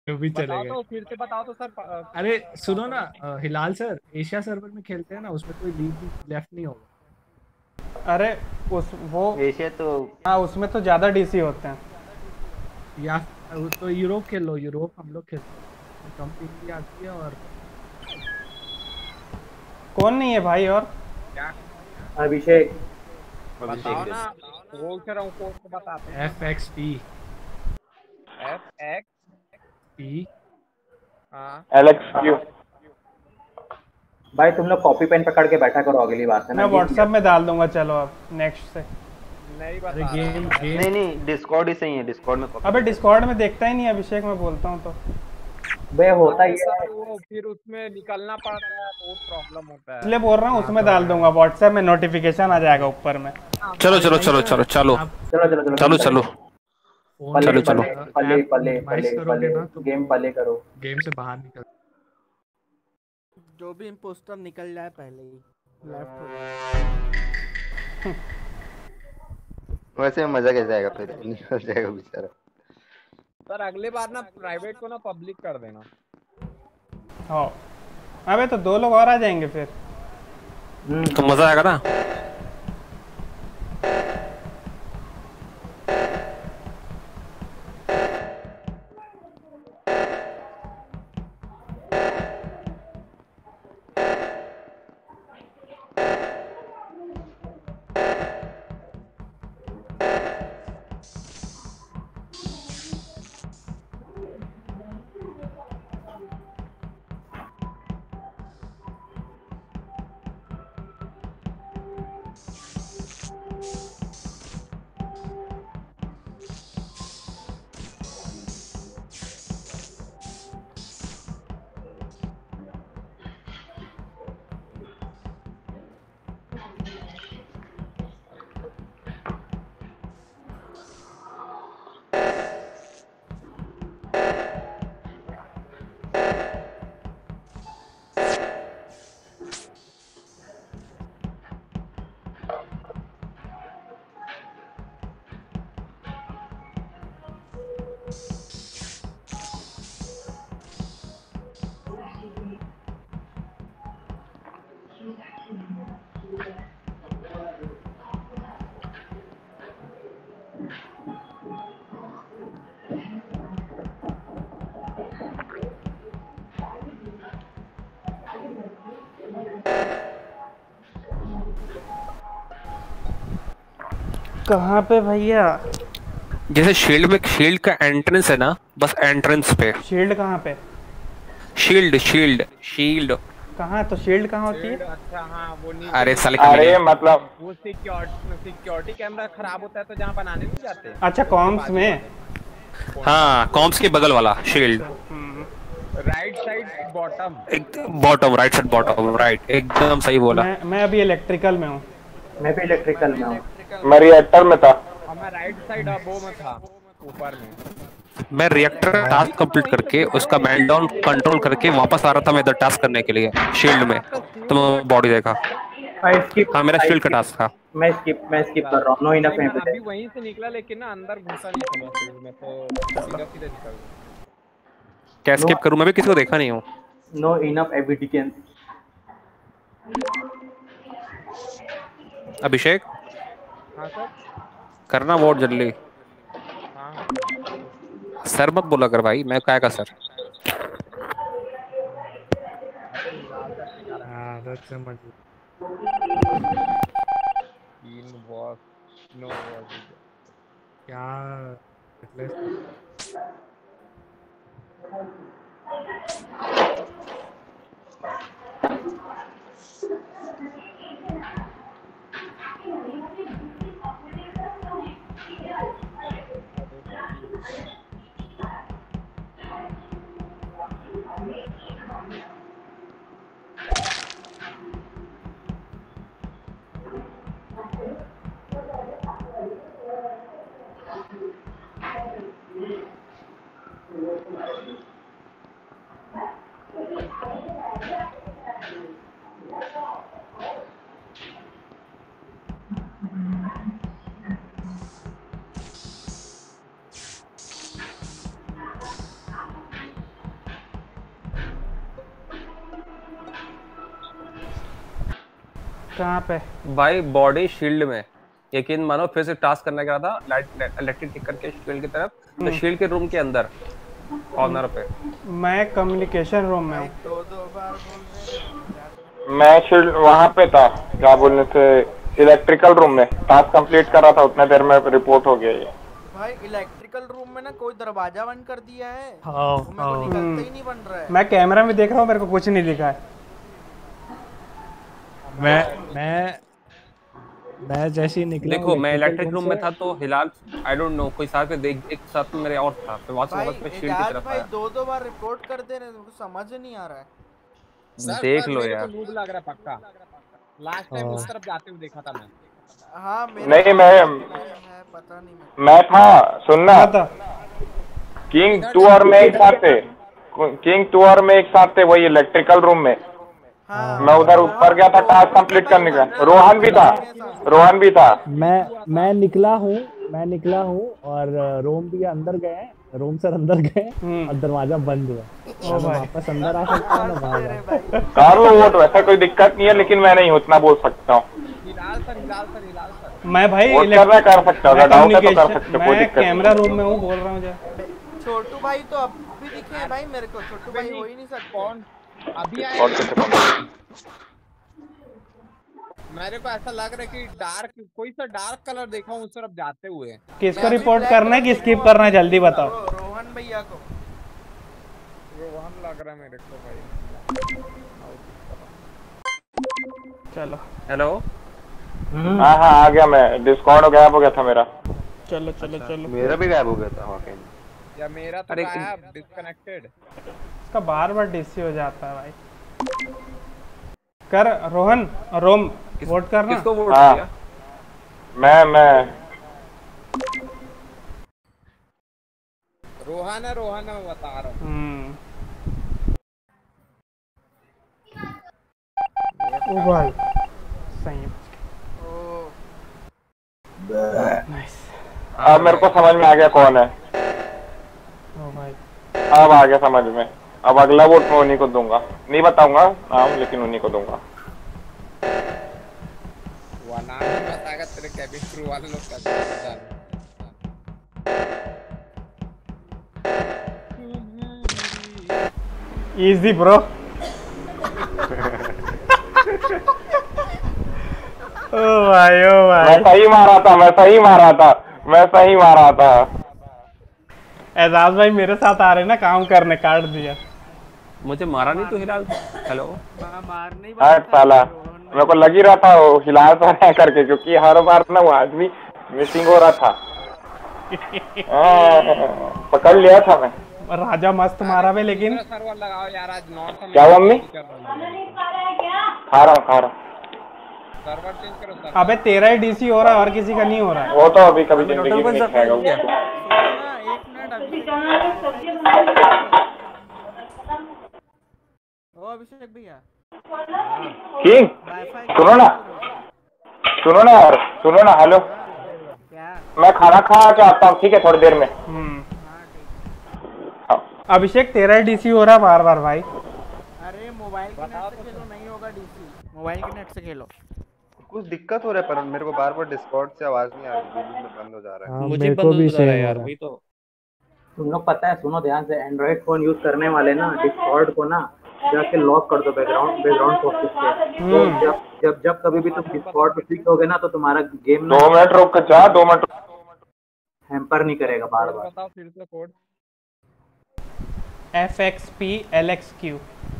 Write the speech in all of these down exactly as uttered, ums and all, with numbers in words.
तो भी चले बताओ गए। तो फिर से बताओ तो सर, अ, अरे कौन सुनो सा ना, गेम? अ, हिलाल सर एशिया सर्वर में खेलते हैं ना, उसमें कोई लीव लेफ्ट नहीं होगा। अरे उस वो एशिया तो हाँ, उसमें तो ज़्यादा डीसी होते हैं। या अ, तो यूरोप खेल लो, यूरोप हम लोग खेलते हैं, उसमें कम पिंग भी आती है और कौन नहीं है भाई और? क्या? अभिषेक। बताओ अभिषेक है। ना, बोल के रहा हूँ, कोड तो बताते हैं। F X P F X P. हाँ। L X Q. भाई तुम लोग कॉपी पेन पकड़ के बैठा करो अगली बार से ना, मैं गेम क्या। व्हाट्सएप में डाल दूंगा, चलो अब नेक्स्ट से। नहीं अरे बता रहा गेम है। गेम नहीं नहीं, डिस्कॉर्ड ही सही है, डिस्कॉर्ड में कॉपी अबे कर देना। डिस्कॉर्ड में देखता ही नहीं अभिषेक, मैं बोलता हूँ तो। बे होता अरे ही है। सर, वो फिर उसमें निकलना पड़ता है, बहुत प्रॉब्लम होता है। इसलिए बोल रहा हूँ हाँ उसमें तो डाल दूंगा, है। व्हाट्सएप में नोटिफिकेशन आ जाएगा ओके। ऊपर में। चलो अरे चलो नहीं चलो ना, चलो चलो। आप चलो चलो चलो गेम चलो करें। चलो। फोन पले चलो में चलो। पले पले ऐप पले मिनिमाइज पले करोगे पले ना तो गेम वो पले करो। गेम से बाहर निकल। जो भी इम्पोस्टर निकल जाए पहले ही लेफ्ट हो जाए। वैसे मजा कैसे आएगा, फिर निकल जाएगा बेचारा। सर अगले बार ना प्राइवेट को ना पब्लिक कर देना। हाँ, अबे तो दो लोग और आ जाएंगे फिर। हम्म। तो मजा आएगा ना। कहाँ पे भैया? जैसे शील्ड में, शील्ड का एंट्रेंस है ना, बस एंट्रेंस पे। शील्ड कहाँ पे? Shield shield shield. कहाँ तो शील्ड कहाँ होती शील्ड, है? अच्छा हाँ, वो नीचे अरे नीचे साले जो कमीने। अरे मतलब वो सिक्योरिटी सिक्योरिटी कैमरा खराब होता है तो जहाँ बनाने नहीं जाते, अच्छा, उसके कॉम्स बाजू में। वाले कोने में। हाँ, कॉम्स के बगल वाला shield. Hmm, right side bottom. एकदम bottom, right side bottom, right, एकदम सही बोला। मैं मैं अभी इलेक्ट्रिकल में हूँ। मैं भी मैं इलेक्ट्रिकल भी में हूँ। इलेक्ट्रिकल मैं में हूँ। रिएक्टर में था। और मैं राइट साइड अबो में था, ऊपर में। मैं रिएक्टर मैं टास्क अभी तो मैं कंप्लीट वहीं से करके घुस रहा उसका हूँ, वहीं से मेल्टडाउन घुस रहा कंट्रोल करके वापस आ रहा था मैं इधर टास्क करने के लिए शील्ड हूँ। में। आपका तो शील्ड हुआ मैं बॉडी टास्क? देखा। आई स्किप हाँ, मेरा आई शील्ड का स्किप टास्क था। मैं स्किप मैं स्किप अच्छा, कर रहा हूँ। नो नहीं इनफ मैं अभी एविडेंस। वहीं से निकला, लेकिन ना अंदर घुसा नहीं था मैं फील्ड में, तो सीधा सीधा निकल गया। क्या नो स्किप करूं, मैं भी किसी को देखा नहीं हूँ। Know enough evidence. अभिषेक, हाँ सर। करना वोट जल्दी। हाँ हाँ हाँ। सर मत बोला कर भाई, मैं काय का सर। अरे हिलाल सर सिखा रहा है ना। आदत समझ लो। इन वॉस नो वॉस। क्या एटलीस्ट अरे ठीक है। कहाँ पे? भाई बॉडी शील्ड में, यकीन मानो फिर से टास्क करने का था, लाइट इलेक्ट्रिक टिक करके शील्ड की तरफ, तो शील्ड के रूम के अंदर कॉर्नर पे। मैं कम्युनिकेशन रूम में हूँ। दो दो बार बोल मैं शील्ड वहाँ पे था, क्या बोलने से, इलेक्ट्रिकल रूम में टास्क कंप्लीट कर रहा था, उतने देर में रिपोर्ट हो गया ये। भाई इलेक्ट्रिकल रूम में ना कोई दरवाजा बंद कर दिया है। हाँ, वो मेरे को निकलता ही नहीं बन रहा है। मैं कैमरा में देख रहा हूँ, मेरे को कुछ नहीं दिखा है। मैं मैं मैं जैसे ही निकला देखो मैं electrical इलेक्ट्रिक room रूम से- में था तो हिलाल आई डोंट नो कोई साथ में देख, एक साथ में मेरे और था, फिर वहां से भाई वापस मैं शील्ड की एजाज तरफ भाई आया। दो दो बार रिपोर्ट कर दे रहे हैं, मुझे समझ नहीं आ रहा है। सर, देख पर लो मेरे यार। को नूब लग रहा है पक्का। लास्ट टाइम उस तरफ जाते हुए देखा था मैं। हाँ मेरा नहीं, मैं है पता नहीं मैं मैं था, सुनना, क्या था? किंग टू और मैं एक साथ थे, किंग टू और मैं एक साथ थे वही इलेक्ट्रिकल रूम में। हाँ, मैं उधर ऊपर गया था टास्क कंप्लीट करने का, रोहन भी था, रोहन भी था। मैं मैं निकला हूँ मैं निकला हूँ और रूम भी अंदर गए, रूम से अंदर गए और दरवाजा बंद हुआ। ओ मैं भाई। वापस अंदर आ सकता हूँ ना बाहर आ सकता हूँ। कर लो वोट, वैसा कोई दिक्कत नहीं है, लेकिन मैं नहीं उतना बोल सकता हूँ। Hilal sir, Hilal sir, Hilal sir. मैं भाई वोट इलेक्ट- करना कर सकता हूँ, मैं अगर डाउट है तो कर कम्युनिकेशन- सकते हो, कोई मैं दिक्कत नहीं। कैमरा रूम में हूँ, बोल रहा हूँ जा। छोटू भाई तो अब भी दिखे हैं भाई मेरे को। छोटू भाई हो ही नहीं सकते। कौन अभी आया? और कैसे बोलूं? मेरे को ऐसा लग रहा है कि डार्क कोई सा डार्क कलर देखा हूँ उस तरफ जाते हुए। किसको रिपोर्ट करना है कि स्किप करना है, जल्दी बताओ। रो- रोहन भैया को। रोहन लग रहा है मेरे को भाई। चलो हेलो, हाँ हाँ आ गया मैं, डिस्कॉर्ड गायब हो गया था मेरा। चलो चलो चलो। मेरा भी गायब हो गया था वाकई में। या मेरा तो अरे, गायब, डिस्कनेक्टेड। इसका बार बार डीसी हो जाता है भाई। कर रोहन, रोम वोट करना। किसको वोट हाँ। किया? मैं मैं रोहन है, रोहन है, मैं बता रहा हूँ। हम्म ओ भाई सही है। Oh nice. अब मेरे को समझ में आ गया कौन है, ओ भाई अब आ गया समझ में। अब अगला वोट मैं उन्हीं को दूंगा, नहीं बताऊंगा नाम, लेकिन उन्हीं को दूंगा। वो नाम नहीं बताएगा, तेरे कैबिन क्रू वाले लोग कैसे जाने। Easy bro. ओ भाई ओ मैं भाई। सही मारा था, मैं सही मारा था, मैं सही मारा था। एजाज भाई मेरे साथ आ रहे ना काम करने, काट दिया। मुझे मारा नहीं तो हिलाल। हेलो, मारने ही हाँ साला, मेरे को लग ही रहा था वो हिला तो है करके, क्योंकि हर बार ना वो आदमी मिसिंग हो रहा था। हाँ, पकड़ लिया था मैं। राजा मस्त मारा भाई, लेकिन सर्वर लगाओ यार, आज नॉर्थ में क्या हुआ मम्मी? कर रहा हूँ। खा रहा हूँ खा रहा हूँ। सर्वर चेंज करो सर। अबे तेरा ही डीसी हो रहा है और किसी का नहीं हो रहा है। वो तो अभी कभी जिंदगी में नहीं खाएगा वो। ना एक मिनट अभी ओ अभिषेक भैया किंग वाईफाई सुनो ना, सुनो ना यार, सुनो ना, हेलो, क्या? मैं खाना खा के आता हूँ, ठीक है, थोड़ी देर में। हम्म हाँ ठीक। हाँ। अभिषेक तेरा ही डीसी हो रहा है बार बार भाई। अरे मोबाइल के नेट से खेलो, नहीं होगा डीसी। मोबाइल के नेट से खेलो। कुछ दिक्कत हो रहा है, पर मेरे को बार बार डिस्कॉर्ड से आवाज नहीं आ रही, बीच बीच में बंद हो जा रहा है। हाँ, मुझे मेरे बंद को हो भी जा रहा है सेम यार, हो वही तो। तुम लोग पता है, सुनो ध्यान से, एंड्रॉइड फोन यूज करने वाले ना डिस्कॉर्ड को ना जाके लॉक कर दो बैकग्राउंड बैकग्राउंड प्रोसेस से। तो जब जब जब कभी भी तुम डिस्कॉर्ड पे क्लिक होगे ना तो तुम्हारा गेम ना दो मिनट रुक जा, दो मिनट। हैम्पर नहीं करेगा बार कोड बार। बताओ फिर से code. F X P L X Q.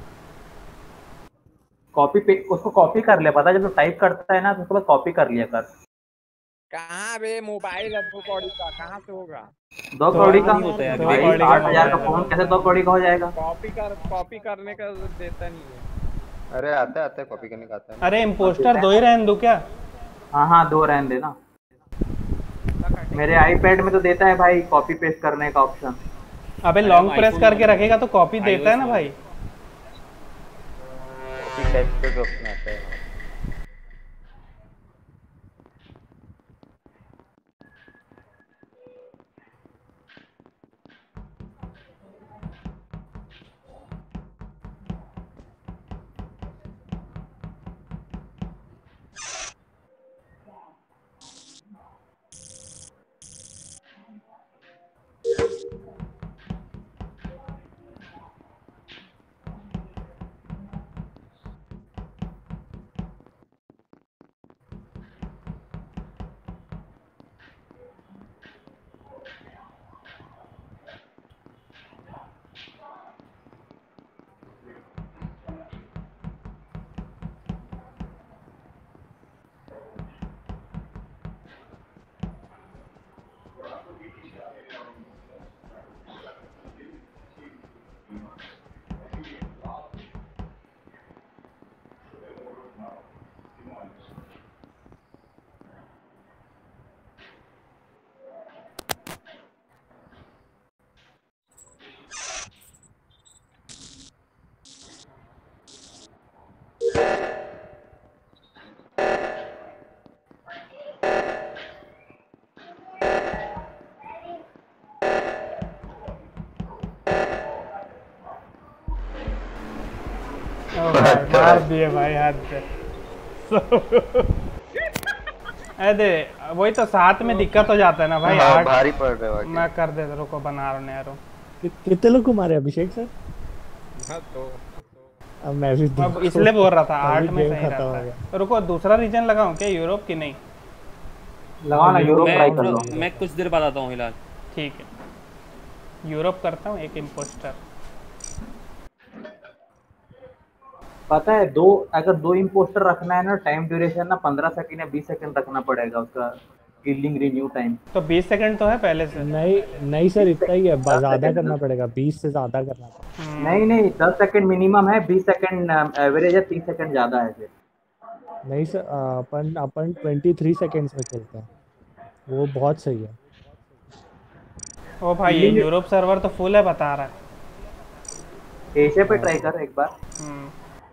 Copy पे उसको कॉपी कर ले, पता है जब तो टाइप करता है ना तो उसके बाद कॉपी कर लिया कर। कहाँ बे मोबाइल है दो कौड़ी का, कहाँ से होगा? दो कौड़ी का नहीं होता यार, भाई, दो कौड़ी का आठ हजार का फोन कैसे दो कौड़ी का हो जाएगा? कॉपी कर कॉपी करने का देता नहीं है। अरे आता है आता है, कॉपी करने का आता है। अरे इम्पोस्टर दो ही रहने दो क्या? हाँ हाँ दो रहने देना। मेरे आईपैड में तो देता है भाई कॉपी पेस्ट करने का ऑप्शन। अबे लॉन्ग प्रेस करके रखेगा तो कॉपी देता है ना भाई। कॉपी टेक्स्ट पे ऑप्शन आता है। ओ भाई मार दिए भाई हाथ पे। अरे वही तो साथ में दिक्कत हो जाता है ना भाई। हाँ, आठ भारी पड़ रहे हो। मैं कर देता, रुको बना रहा हूँ। कि- कितने लोग को मारे अभिषेक सर? हाँ तो अब मैं भी अब इसलिए बोल रहा था आठ अभी में गेम सही खत्म हो रहता गया। है। रुको दूसरा रीजन लगाऊं क्या, यूरोप की नहीं? लगाओ ना यूरोप ट्राई कर लो। मैं मैं कुछ देर बाद आता हूँ हिलाल। ठीक है यूरोप करता हूँ, एक इम्पोस्टर। पता है दो, अगर दो इम्पोस्टर रखना है ना, टाइम ड्यूरेशन ना पंद्रह सेकंड या बीस सेकंड रखना पड़ेगा उसका किलिंग रिन्यू टाइम। तो बीस सेकंड तो है पहले से। नहीं नहीं सर, इतना ही है, बस ज्यादा करना पड़ेगा, बीस से ज्यादा करना पड़ेगा। नहीं नहीं, दस सेकंड मिनिमम है, बीस सेकंड एवरेज है, तीस सेकंड ज्यादा है फिर। नहीं सर, अपन अपन तेईस सेकंड्स में खेलते हैं, वो बहुत सही है। ओ भाई ये यूरोप सर्वर तो फुल है बता रहा है। एशिया पे ट्राई कर एक बार। हम्म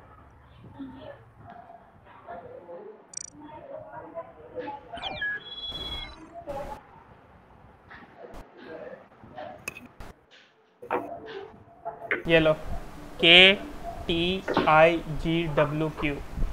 ये लो, K T I G W Q.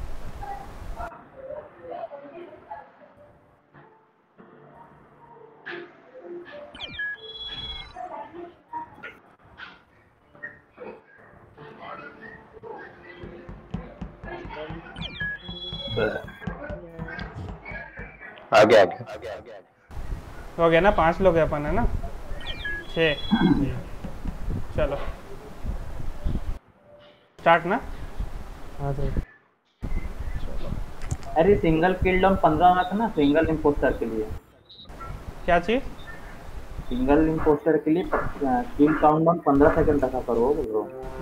आगे आगे हो गया ना, पांच लोग हैं अपन, है ना? छः। चलो स्टार्ट ना। हाँ सर। अरे सिंगल किल डाउन पंद्रह में था ना, सिंगल इम्पोस्टर के लिए। क्या चीज? सिंगल इम्पोस्टर के लिए किल काउंट डाउन पंद्रह सेकंड रखा करो ब्रो।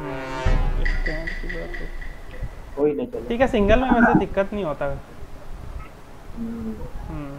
कोई नहीं चलो। ठीक है, सिंगल में वैसे दिक्कत नहीं होता। हम्म। हम्म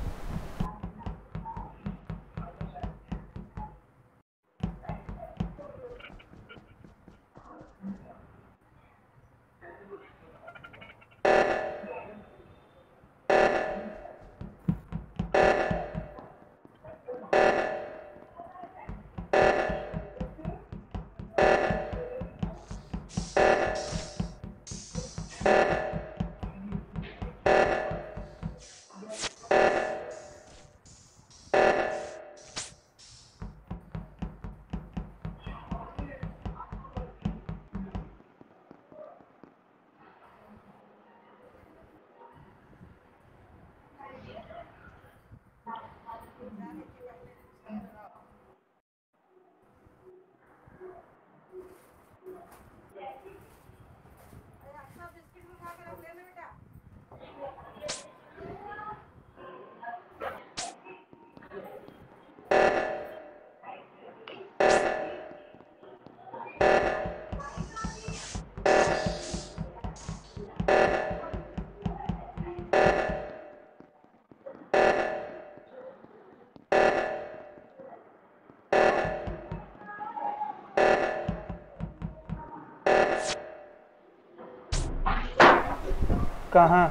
कहाँ?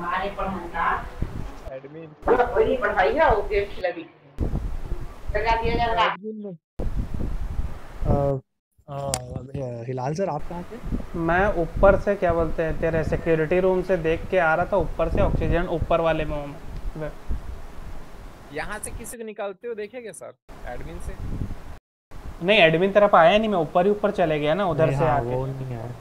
एडमिन पढ़ाई है वो गेम खिला दी लगा दिया जा रहा। अ, अ, हिलाल सर आप कहाँ थे? मैं ऊपर से क्या बोलते हैं तेरे सिक्योरिटी रूम से देख के आ रहा था, ऊपर से ऑक्सीजन ऊपर वाले में हूँ मैं। यहाँ से किसी को निकालते हो देखे क्या सर? एडमिन से नहीं, एडमिन तरफ आया नहीं, मैं ऊपर ही ऊपर चले गया ना उधर नहीं, से हाँ, आके। वो नहीं आया।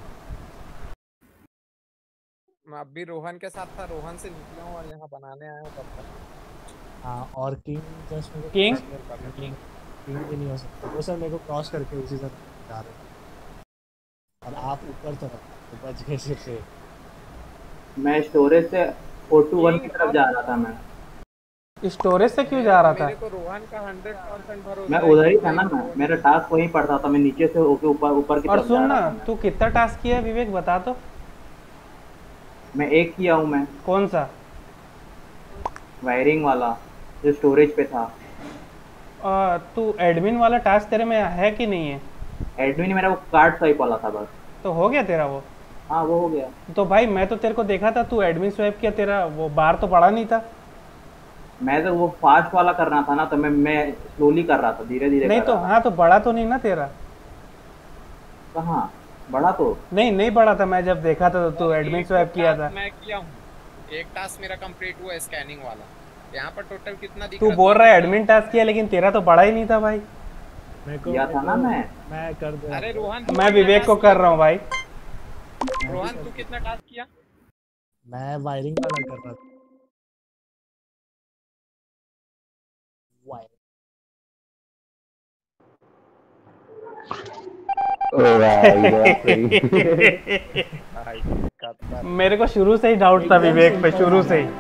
मैं अभी रोहन के साथ था, रोहन से निकला हूँ और यहाँ बनाने आया हूँ तब तक। हाँ, और किंग जस्ट मेरे को किंग? cross कर- किंग किंग भी नहीं हो सकता वो सर, मेरे को क्रॉस करके उसी तरफ जा रहे हैं और आप ऊपर तरफ तो बच गए सिर्फ से। मैं स्टोरेज से फोर टू वन की तरफ जा रहा था मैं। स्टोरेज से क्यों जा रहा था? मेरे को रोहन का हंड्रेड परसेंट भरोसा मैं है उधर ही कि था ना, वो- मैं मेरा टास्क वहीं पड़ता था, मैं नीचे से होके ऊपर ऊपर की और तरफ सुन जा ना, रहा था। तू कितना टास्क किया है विवेक, बता तो। मैं एक किया हूँ मैं, कौन सा? वायरिंग वाला जो स्टोरेज पे था। और तू एडमिन वाला टास्क तेरे में है कि नहीं है? एडमिन मेरा वो कार्ड स्वाइप वाला था बस। तो हो गया तेरा वो? हाँ वो हो गया। तो भाई मैं तो तेरे को देखा था, तू एडमिन स्वैप किया, तेरा वो बार तो पड़ा नहीं था। मैं तो वो फास्ट वाला कर रहा था ना, तो मैं मैं स्लोली कर रहा था, धीरे धीरे नहीं कर तो रहा था। हाँ, तो बड़ा तो नहीं ना तेरा? कहाँ बड़ा तो नहीं नहीं बड़ा था, मैं जब देखा था तो तू एडमिन एक स्वैप किया था। टास्क मैं किया हूँ, एक टास्क मेरा कंप्लीट हुआ स्कैनिंग वाला। यहाँ पर टोटल कितना दिख तू रहा बोल है? रहा है एडमिन टास्क किया, लेकिन तेरा तो बड़ा ही नहीं था भाई। मेरे को किया था ना मैं। मैं कर दे। अरे रोहन, तू मैं कितना विवेक को टास्क कर किया? रहा हूँ भाई। रोहन तू कितना टास्क किया? मैं वायरिंग वाला कर रहा था। वायरिंग। मेरे को शुरू से ही डाउट था विवेक पे, शुरू से ही।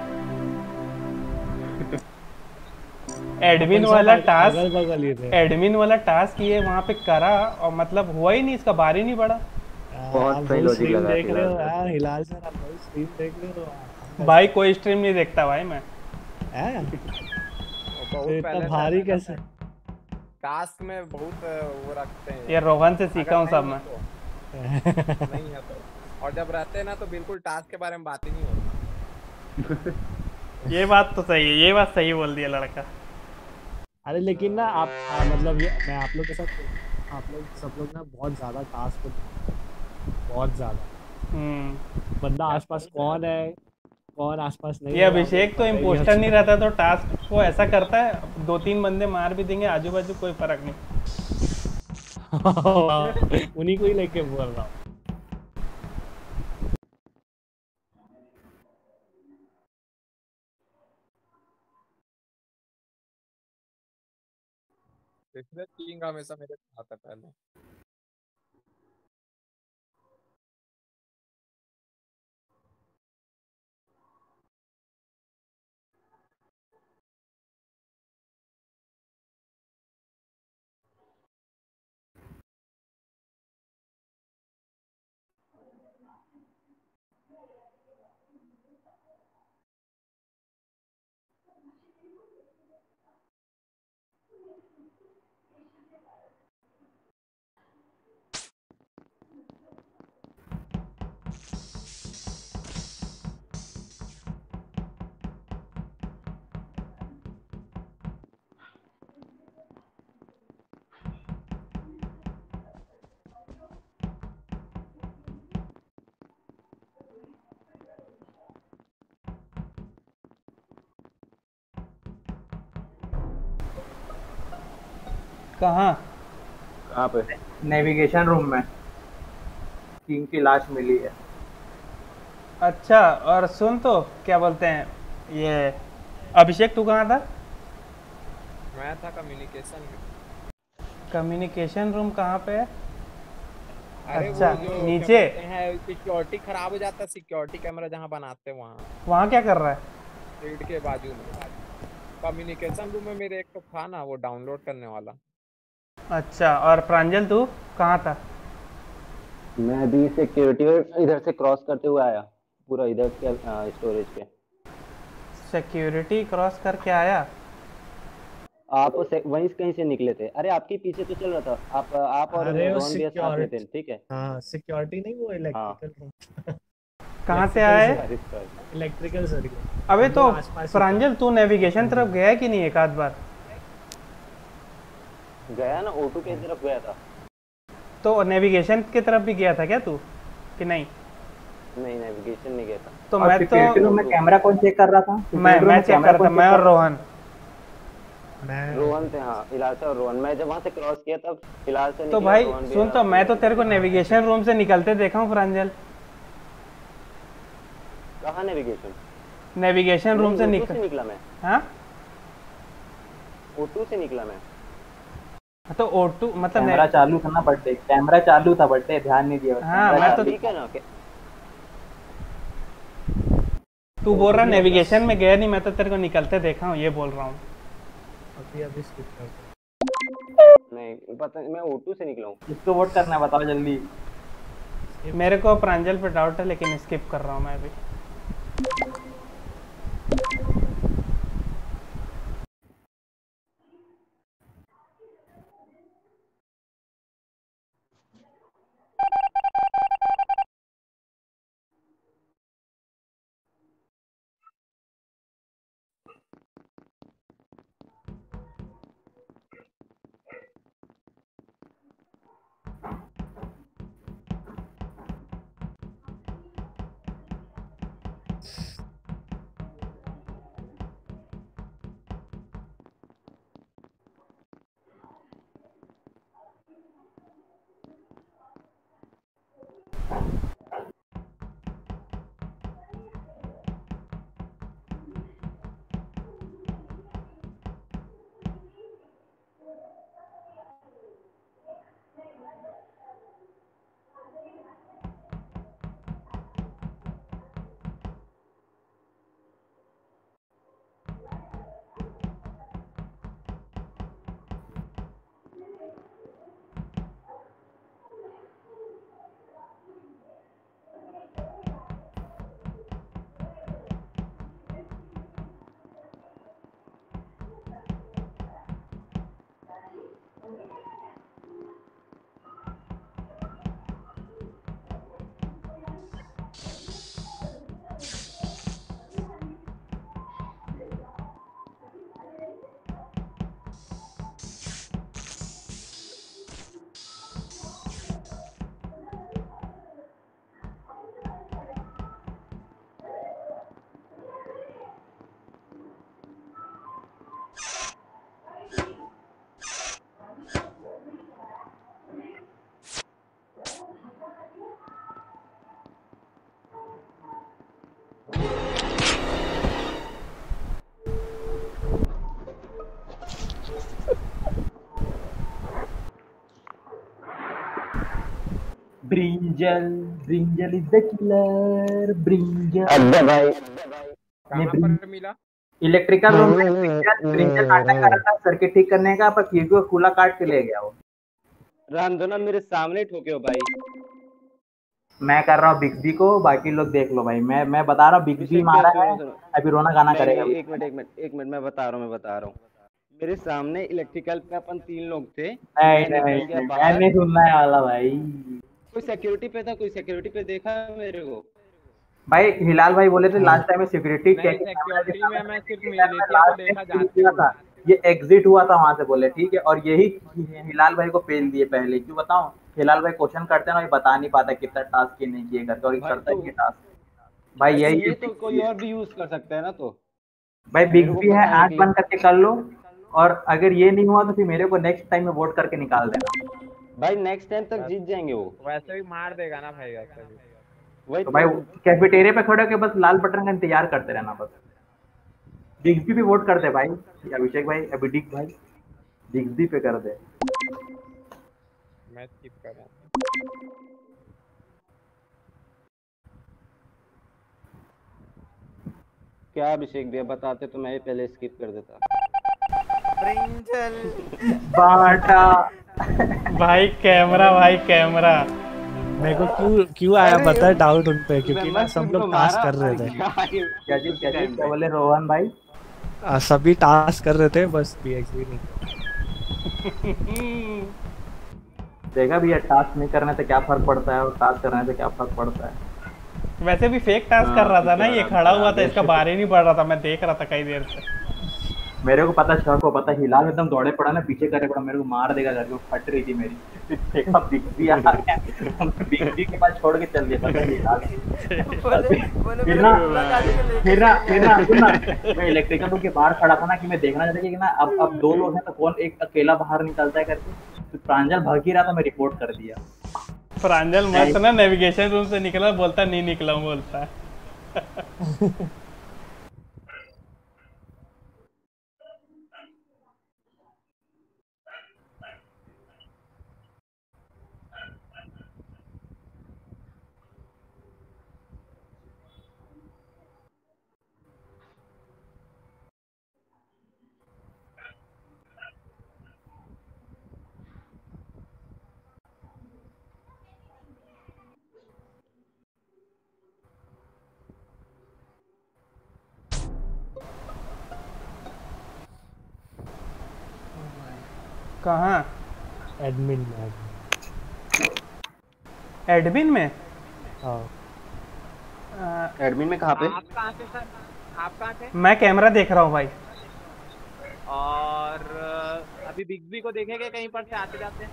एडमिन वाला टास्क, अगल बगल ही थे। एडमिन वाला टास्क ये वहाँ पे करा और मतलब हुआ ही नहीं, इसका बार ही नहीं बढ़ा। बहुत सही लॉजिक लगा। देख रहे हो यार हिलाल सर, आप भाई स्ट्रीम देख रहे हो? भाई कोई स्ट्रीम नहीं देखता भाई मैं। हैं? बहुत इतना पहले भारी से कैसे? टास्क में बहुत वो रखते हैं ये रोहन से सीखा हूँ अगर सब नहीं मैं। तो- नहीं है तो, और जब रहते हैं ना तो बिल्कुल टास्क के बारे में बात ही नहीं होती। ये बात तो सही है, ये बात सही बोल दिया लड़का। अरे लेकिन ना आप आ, मतलब ये मैं आप लोग के साथ, आप लोग सब लोग ना बहुत ज्यादा टास्क, बहुत ज्यादा। हम्म। बंदा आसपास कौन है, कौन आसपास नहीं ये है, अभिषेक तो आपको पता ही इम्पोस्टर नहीं रहता तो टास्क को ऐसा करता है, दो तीन बंदे मार भी देंगे आजू बाजू, कोई फर्क नहीं। उन्हीं को ही लेके बोल रहा हूँ। इसलिए किंग हमेशा मेरे साथ आता पहले। कहाँ? कहाँ पे? नेविगेशन रूम में किंग की लाश मिली है। अच्छा, और सुन तो क्या बोलते हैं ये, अभिषेक तू कहाँ था? मैं था कम्युनिकेशन में। कम्युनिकेशन रूम कहाँ पे है? अरे अच्छा, वो जो नीचे? सिक्योरिटी खराब हो जाता है, सिक्योरिटी कैमरा जहाँ बनाते हैं वहाँ, वहाँ क्या कर रहा है? फील्ड के बाजू में कम्युनिकेशन रूम में मेरे एक तो था ना वो डाउनलोड करने वाला। अच्छा, और प्रांजल तू कहाँ था? मैं अभी सिक्योरिटी इधर से क्रॉस करते हुए आया, पूरा इधर के स्टोरेज पे। सिक्योरिटी क्रॉस करके आया? आप से, वहीं से कहीं से निकले थे। अरे आपके पीछे तो चल रहा था, आप आप और अरे वो रोहन भी साथ में थे, सिक्योरिटी, ठीक है? हाँ सिक्योरिटी नहीं, वो इलेक्ट्रिकल रूम। कहाँ से आया है? Electrical circuit. अबे तो प्रांजल तू नेविगेशन तरफ गया है कि नहीं एक आध बार? गया ना, ओटू की तरफ गया था। तो नेविगेशन की तरफ भी गया था क्या तू कि नहीं? नहीं, नेविगेशन नहीं गया था। तो मैं तो मैं कैमरा कौन चेक कर रहा था? मैं मैं चेक कर रहा था, मैं और रोहन। मैं रोहन थे, हाँ इलाल से और रोहन। मैं जब वहाँ से क्रॉस किया तब इलाल से तो भाई सुन तो, मैं तो तेरे को नेविगेशन रूम से निकलते देखा हूँ प्रांजल। कहाँ नेविगेशन? नेविगेशन रूम से निकला निकला मैं। हाँ ओटू से निकला मैं। तो ओटू मतलब कैमरा चालू था ना बर्थडे, कैमरा चालू था बर्थडे, ध्यान नहीं दिया। हाँ मैं तो ठीक है ना। तू बोल रहा नेविगेशन में गया नहीं, मैं तो तेरे को निकलते देखा हूँ, ये बोल रहा हूँ। अभी अभी स्किप कर दो। नहीं पता नहीं, मैं ओ टू से निकला हूँ। किसको वोट करना है बताओ जल्दी। मेरे को प्रांजल पे डाउट है, लेकिन स्किप कर रहा हूँ मैं अभी। Brinjal brinjal is the killer brinjal. अब्बा भाई कहाँ पर मिला? इलेक्ट्रिकल रूम में ब्रिंजल ब्रिंजल नाटक कर रहा था सर्किट ठीक करने का, पर क्यूबी को कूला काट के ले गया वो। रांधोना मेरे सामने ठोके हो भाई। मैं कर रहा हूँ बिग्बी को, बाकी लोग देख लो भाई। मैं मैं बता रहा हूँ बिग्बी मारा है, अभी रोना गाना नहीं, करेगा। नहीं, एक मिनट एक मिनट एक मिनट मैं बता रहा हूँ मैं बता रहा हूँ मेरे सामने इलेक्ट्रिकल पे अपन तीन लोग थे। नहीं मैं नहीं निकल गया मैं बाहर। नहीं सुनना है वाला भाई। कोई सिक्योरिटी पे था, कोई सिक्योरिटी पे देखा मेरे को। भाई हिलाल भाई बोले थे लास्ट टाइम में सिक्योरिटी नहीं, सिक्योरिटी में मैं सिर्फ मिलिटिया को देखा जाते हुए। ये एग्जिट हुआ था वहां से बोले, ठीक है। और यही हिलाल भाई को पेल दिए पहले। क्यों बताऊं? हिलाल भाई क्वेश्चन करते हैं ना, ये बता नहीं पाता कितना टास्क की नहीं किए करके, और ये भाई करता तो- है ये टास्क। भाई यही ये तो कोई और भी यूज कर सकता है ना। तो भाई मेरे को बिग भी है, पता है आंख कि- बंद करके कर लो। और अगर ये नहीं हुआ तो फिर मेरे को नेक्स्ट टाइम में वोट करके निकाल देना। भाई नेक्स्ट टाइम तक जीत जाएंगे वो। वैसे भी मार देगा ना भाई, वैसे भी। वही तो भाई कैफेटेरिया पे खड़े होकर बस लाल बटन का इंतजार करते रहना बस। डिग्सबी भी वोट कर दे भाई, अभिषेक भाई, अभिडिक भाई, डिग्सबी पे कर दे। मैं स्किप कर रहा हूँ। क्या अभिषेक भैया बताते तो मैं ही पहले स्किप कर देता। ब्रिंजल बाटा भाई कैमरा भाई कैमरा मेरे को क्यों क्यों आया पता है डाउट उन पे, क्योंकि ना सब लोग टास्क कर रहे थे। क्या चीज क्या चीज क्या बोले रोहन भाई? आ, सभी टास्क कर रहे थे, बस पीएक्सबी नहीं। देखा भैया, टास्क नहीं करने से क्या फर्क पड़ता है और टास्क करने से क्या फर्क पड़ता है। वैसे भी फेक टास्क कर रहा था ना, ये खड़ा हुआ था, इसका बाहर ही नहीं पड़ रहा था, मैं देख रहा था कई देर से। मेरे को पता, शौक को पता, हिलाल एकदम दौड़े पड़ा ना, पीछे करे पड़ा, मेरे को मार देगा करके वो फट रही थी मेरी। फिर देखा बिग्बी आ गया, बिग्बी के पास छोड़ के चल दिया था हिलाल। फिर ना फिर ना फिर ना फिर ना मैं इलेक्ट्रिकल रूम के बाहर खड़ा था ना, कि मैं देखना चाहता कि ना अब अब दो लोग हैं तो कौन एक अकेला बाहर निकलता है करके। तो प्रांजल भाग ही रहा था, मैं रिपोर्ट कर दिया। प्रांजल मस्त ना नेविगेशन रूम से निकला, बोलता नहीं निकला हूं बोलता। कहाँ? एडमिन में। एडमिन में? हाँ। एडमिन में कहाँ पे? आप कहाँ से सर? आप कहाँ थे? मैं कैमरा देख रहा हूँ भाई। और अभी बिग्बी को देखेंगे कहीं पर से आते जाते?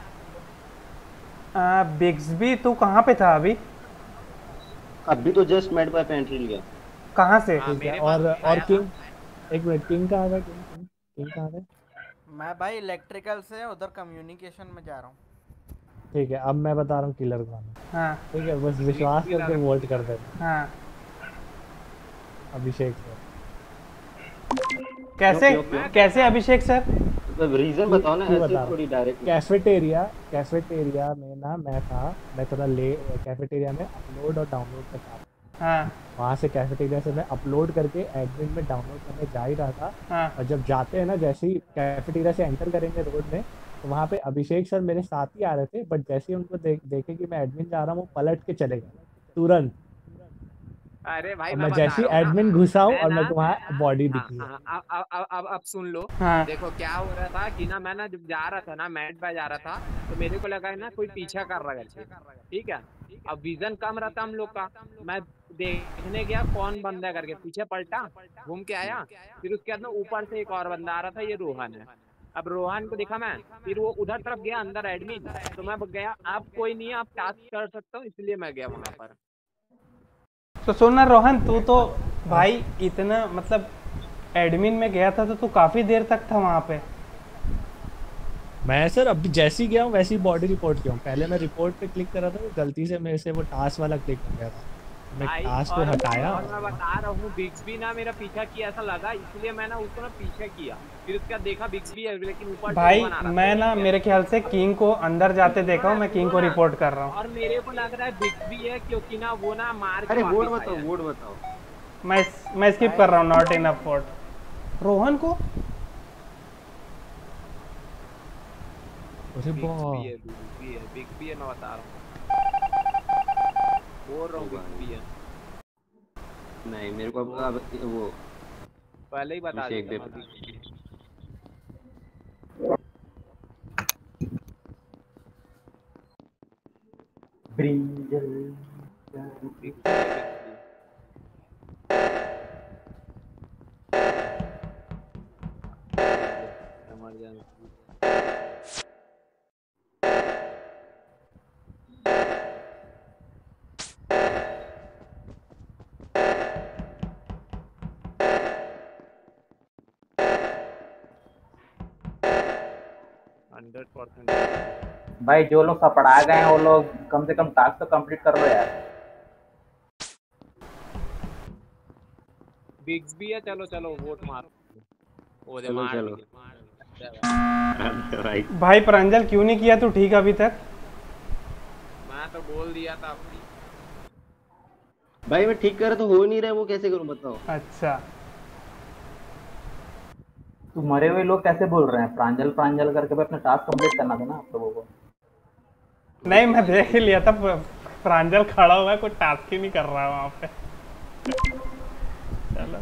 बिग्सबी तू कहाँ पे था अभी? अभी तो जस्ट मेड बाय पे एंट्री लिया। कहाँ से? ठीक है। और और किंग एक मिनट, किंग कहाँ है? किंग किंग किंग कहाँ है? मैं भाई इलेक्ट्रिकल से उधर कम्युनिकेशन में जा रहा हूँ। ठीक है, अब मैं बता रहा हूँ किलर कौन है। हाँ ठीक है, बस विश्वास करके वोट कर देना। हाँ। अभिषेक सर। कैसे क्यों, क्यों, क्यों? कैसे अभिषेक सर? मतलब रीजन बताओ ना, ऐसे बता थोड़ी डायरेक्ट। कैफेटेरिया कैफेटेरिया में ना मैं था, मैं थोड़ा ले कैफेटेरिया में अपलोड और डाउनलोड का काम। हाँ वहाँ से कैफेटेरिया से मैं अपलोड करके एडमिन में डाउनलोड करने जा ही रहा था। हाँ। और जब जाते हैं ना, जैसे ही कैफेटेरिया से एंटर करेंगे रोड में, तो वहाँ पे अभिषेक सर मेरे साथ ही आ रहे थे, बट जैसे ही उनको देख देखे कि मैं एडमिन जा रहा हूँ, वो पलट के चले गए तुरंत। अरे भाई और मैं मैं बता जैसे रहा ही हूँ ना, एडमिन घुसा हूँ मैं और ना मेरे को वहाँ बॉडी हाँ दिखी है। हाँ अब अब अब अब अब सुन लो। हाँ। देखो क्या हो रहा था कि ना मैं ना जब जा रहा था ना, मैट पे जा रहा था, तो मेरे को लगा है ना कोई पीछा कर रहा है करके, ठीक है। अब विजन कम रहता हम लोग का, मैं देखने गया कौन बंदा है करके, पीछे पलटा, घूम के आया, फिर उसके बाद ना ऊपर से एक और बंदा आ रहा था, ये रोहन है। अब रोहन को देखा मैं, फिर वो उधर तरफ गया अंदर एडमिन, तो मैं गया अब कोई नहीं है, आप टास्क कर सकता हूँ, इसलिए मैं गया वहां पर। तो सुन ना रोहन, तू तो भाई इतना मतलब एडमिन में गया था तो तू काफी देर तक था वहाँ पे। मैं सर अभी जैसे ही गया हूँ वैसे ही बॉडी रिपोर्ट किया हूँ। पहले मैं रिपोर्ट पे क्लिक करा था, वो गलती से मेरे से वो टास्क वाला क्लिक हो गया था, मैं टास्क को और, हटाया। और मैं बता रहा हूँ बिग्सबी ना मेरा पीछा किया ऐसा लगा, इसलिए मैं ना उसको ना पीछे किया, फिर उसके बाद देखा बिग्सबी है, लेकिन ऊपर भाई मैं ना मेरे ख्याल से किंग को अंदर जाते देखा हूँ, मैं किंग को रिपोर्ट कर रहा हूँ। और मेरे को लग रहा है बिग्सबी है, क्योंकि ना वो ना मार के अरे वोट वापस बताओ, आया। वोट बताओ। मैं मैं स्किप कर रहा हूँ, नॉट इनफ वोट। रोहन को अरे बिग्सबी है, बिग्सबी है, बिग्सबी है, मैं बता रहा हूँ, बोल रहा हूँ बिग्सबी है। नहीं मेरे को अब अब वो पहले ही बता अभिषेक दिया दे। Brinjal hundred percent. भाई जो लोग सपड़ा गए हैं वो लोग कम से कम टास्क तो कंप्लीट कर लो यार। बिग्सबी है, चलो चलो वोट मार। वो दे चलो मार चलो दिया। राइट। भाई प्रांजल क्यों नहीं किया तू ठीक अभी तक? मैं तो बोल दिया था अपनी। भाई मैं ठीक कर तो हो नहीं रहा, वो कैसे करूं बताओ। अच्छा तो मरे हुए लोग कैसे बोल रहे हैं प्रांजल प्रांजल करके? भाई अपना टास्क कंप्लीट करना था ना आप लोगों को। नहीं मैं देख ही लिया था, प्रांजल खड़ा हुआ है, कोई टास्क ही नहीं कर रहा है वहाँ पे। चलो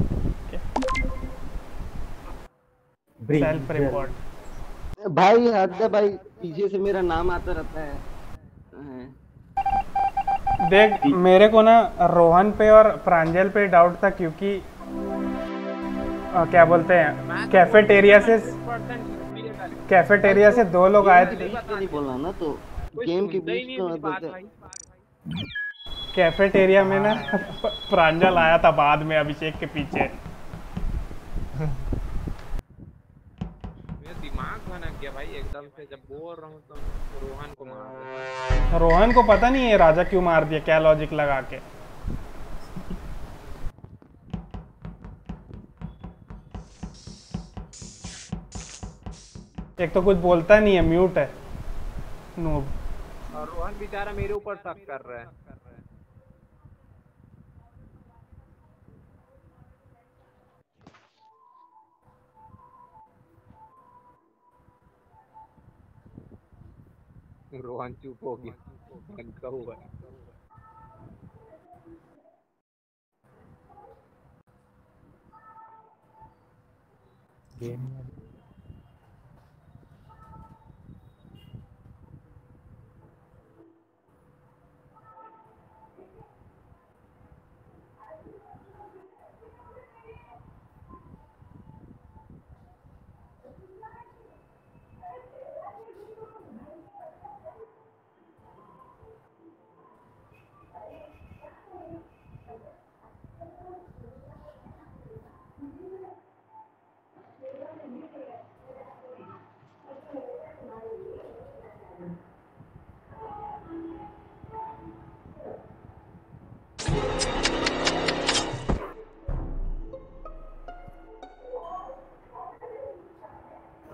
सेल्फ रिपोर्ट। भाई हद है भाई, पीछे से मेरा नाम आता रहता है। देख मेरे को ना रोहन पे और प्रांजल पे डाउट था, क्योंकि आ, क्या बोलते हैं कैफेटेरिया से कैफेटेरिया से दो लोग आए थे। नहीं बोला ना तो गेम के बीच में कैफेटेरिया में ना प्रांजल आया था बाद में अभिषेक के पीछे। मेरा दिमाग भनक गया भाई एकदम से, जब बोल रहा हूँ तो रोहन को मार दिया। रोहन को पता नहीं है राजा क्यों मार दिया, क्या लॉजिक लगा के। एक तो कुछ बोलता नहीं है, म्यूट है नूब। और रोहन बेचारा मेरे ऊपर शक कर रहा है। रोहन चुप हो गया, बंद का हुआ है। गेम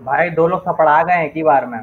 भाई दो लोग थपड़ा गए एक ही बार में।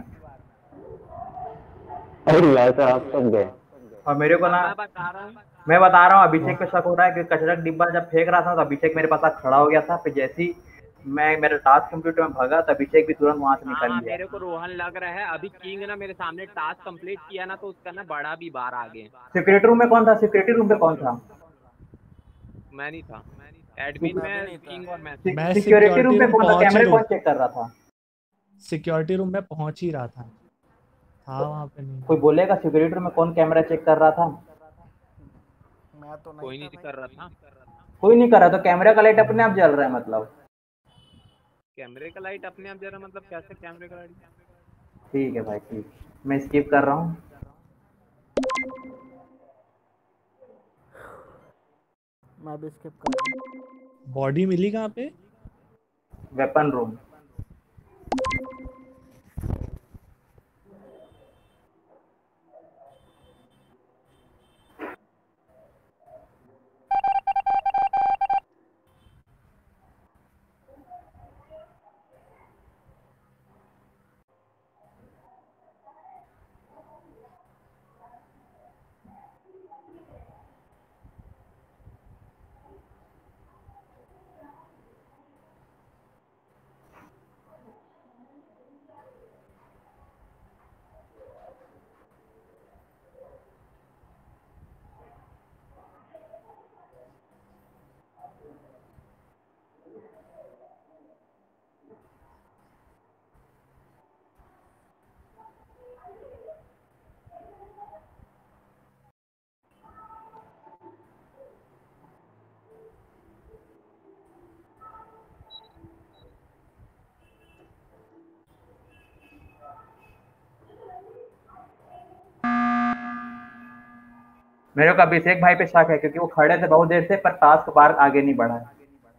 अरे यार सर आप कब गए? और मेरे को ना मैं बता रहा हूँ मैं बता रहा हूँ अभिषेक पे शक हो रहा है कि कचरा का डिब्बा जब फेंक रहा था तो अभिषेक मेरे पास आके खड़ा हो गया था। फिर जैसे ही मैं मेरा टास्क कंप्लीट में भागा तो अभिषेक भी तुरंत वहां से निकल हाँ गया। मेरे को रोहन लग रहा है। अभी किंग ना मेरे सामने टास्क कंप्लीट किया ना तो उसका ना बड़ा भी बार आगे। सिक्योरिटी रूम में कौन था? सिक्योरिटी रूम पे कौन था? मैं नहीं था, एडमिन में किंग और मैं। मैं सिक्योरिटी रूम पे कौन था? पहुंच ही कैमरे रूम कौन चेक कर रहा था? सिक्योरिटी रूम में पहुंच ही रहा था था वहाँ पे नहीं। कोई बोलेगा सिक्योरिटी रूम में कौन कैमरा चेक कर रहा था? मैं तो नहीं कोई नहीं कर रहा था। कोई नहीं कर रहा तो कैमरे का लाइट अपने आप जल रहा है मतलब? कैमरे का लाइट अपने आप जरा मतलब कैसे कैमरे का लाइट? ठीक है भाई ठीक, मैं स्किप कर रहा हूँ। मैं भी स्किप कर रहा हूँ। बॉडी मिली कहाँ पे? Weapon room. मेरे को अभिषेक भाई पे शक है क्योंकि वो खड़े थे बहुत देर से पर टास्क बार आगे नहीं बढ़ा है।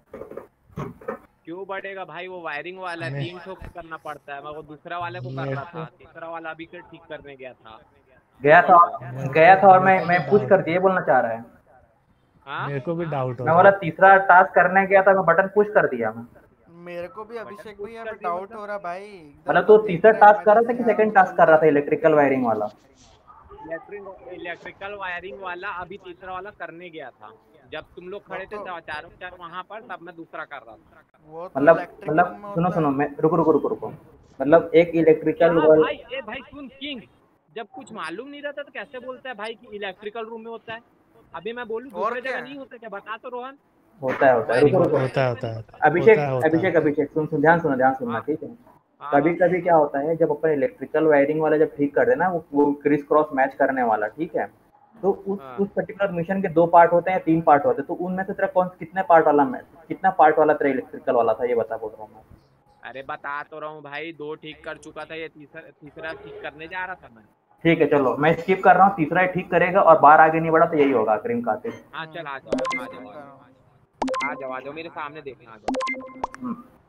क्यों बढ़ेगा भाई? वो वायरिंग वाला है, तीन ठोक करना पड़ता है। मैं वो दूसरा वाले को कर रहा था, तीसरा वाला अभी के ठीक करने गया था गया था गया था और मैं मैं पूछ कर दिया बोलना चाह रहा है। हाँ मेरे को भी डाउट हो मैं बोला तीसरा टास्क करने गया था मैं बटन पुश कर दिया मैं। मेरे को भी अभिषेक भैया पे डाउट हो रहा भाई। मतलब तो तीसरा टास्क कर रहा था कि सेकंड टास्क कर रहा था इलेक्ट्रिकल वायरिंग वाला? इलेक्ट्रिकल वायरिंग वाला अभी तीसरा वाला करने गया था। जब तुम लोग खड़े थे चारों चार वहाँ पर तब मैं दूसरा कर रहा था। मतलब मतलब सुनो सुनो मैं रुको रुको रुको रुको मतलब एक इलेक्ट्रिकल भाई ए भाई सुन किंग, जब कुछ मालूम नहीं रहता तो कैसे बोलता है भाई कि इलेक्ट्रिकल रूम में होता है? अभी मैं बोलूं दूसरे जगह नहीं होता क्या? बता तो रोहन। होता है होता है रुको रुको होता है होता है अभिषेक अभिषेक अभिषेक सुन सुन ध्यान सुनो ध्यान सुनना ठीक है। कभी कभी क्या होता है जब अपन इलेक्ट्रिकल वायरिंग वाला जब ठीक कर देना वो वो क्रिस क्रॉस मैच करने वाला ठीक है तो उस उस पर्टिकुलर मिशन के दो पार्ट होते हैं तीन पार्ट होते हैं तो उनमें से तेरा कौन कितने पार्ट वाला मैच कितना पार्ट वाला तेरा इलेक्ट्रिकल वाला था ये बता बोल रहा हूँ मैं। अरे बता तो रहा हूँ भाई, दो ठीक कर चुका था, ये तीसरा तीसरा ठीक करने जा रहा था मैं। ठीक है चलो मैं स्किप कर रहा हूँ, तीसरा ही ठीक करेगा और बार आगे नहीं बढ़ा तो यही होगा क्रीम कातिल। हाँ चल आ जाओ आ जाओ आ जाओ आ जाओ मेरे सामने देखना आ जाओ।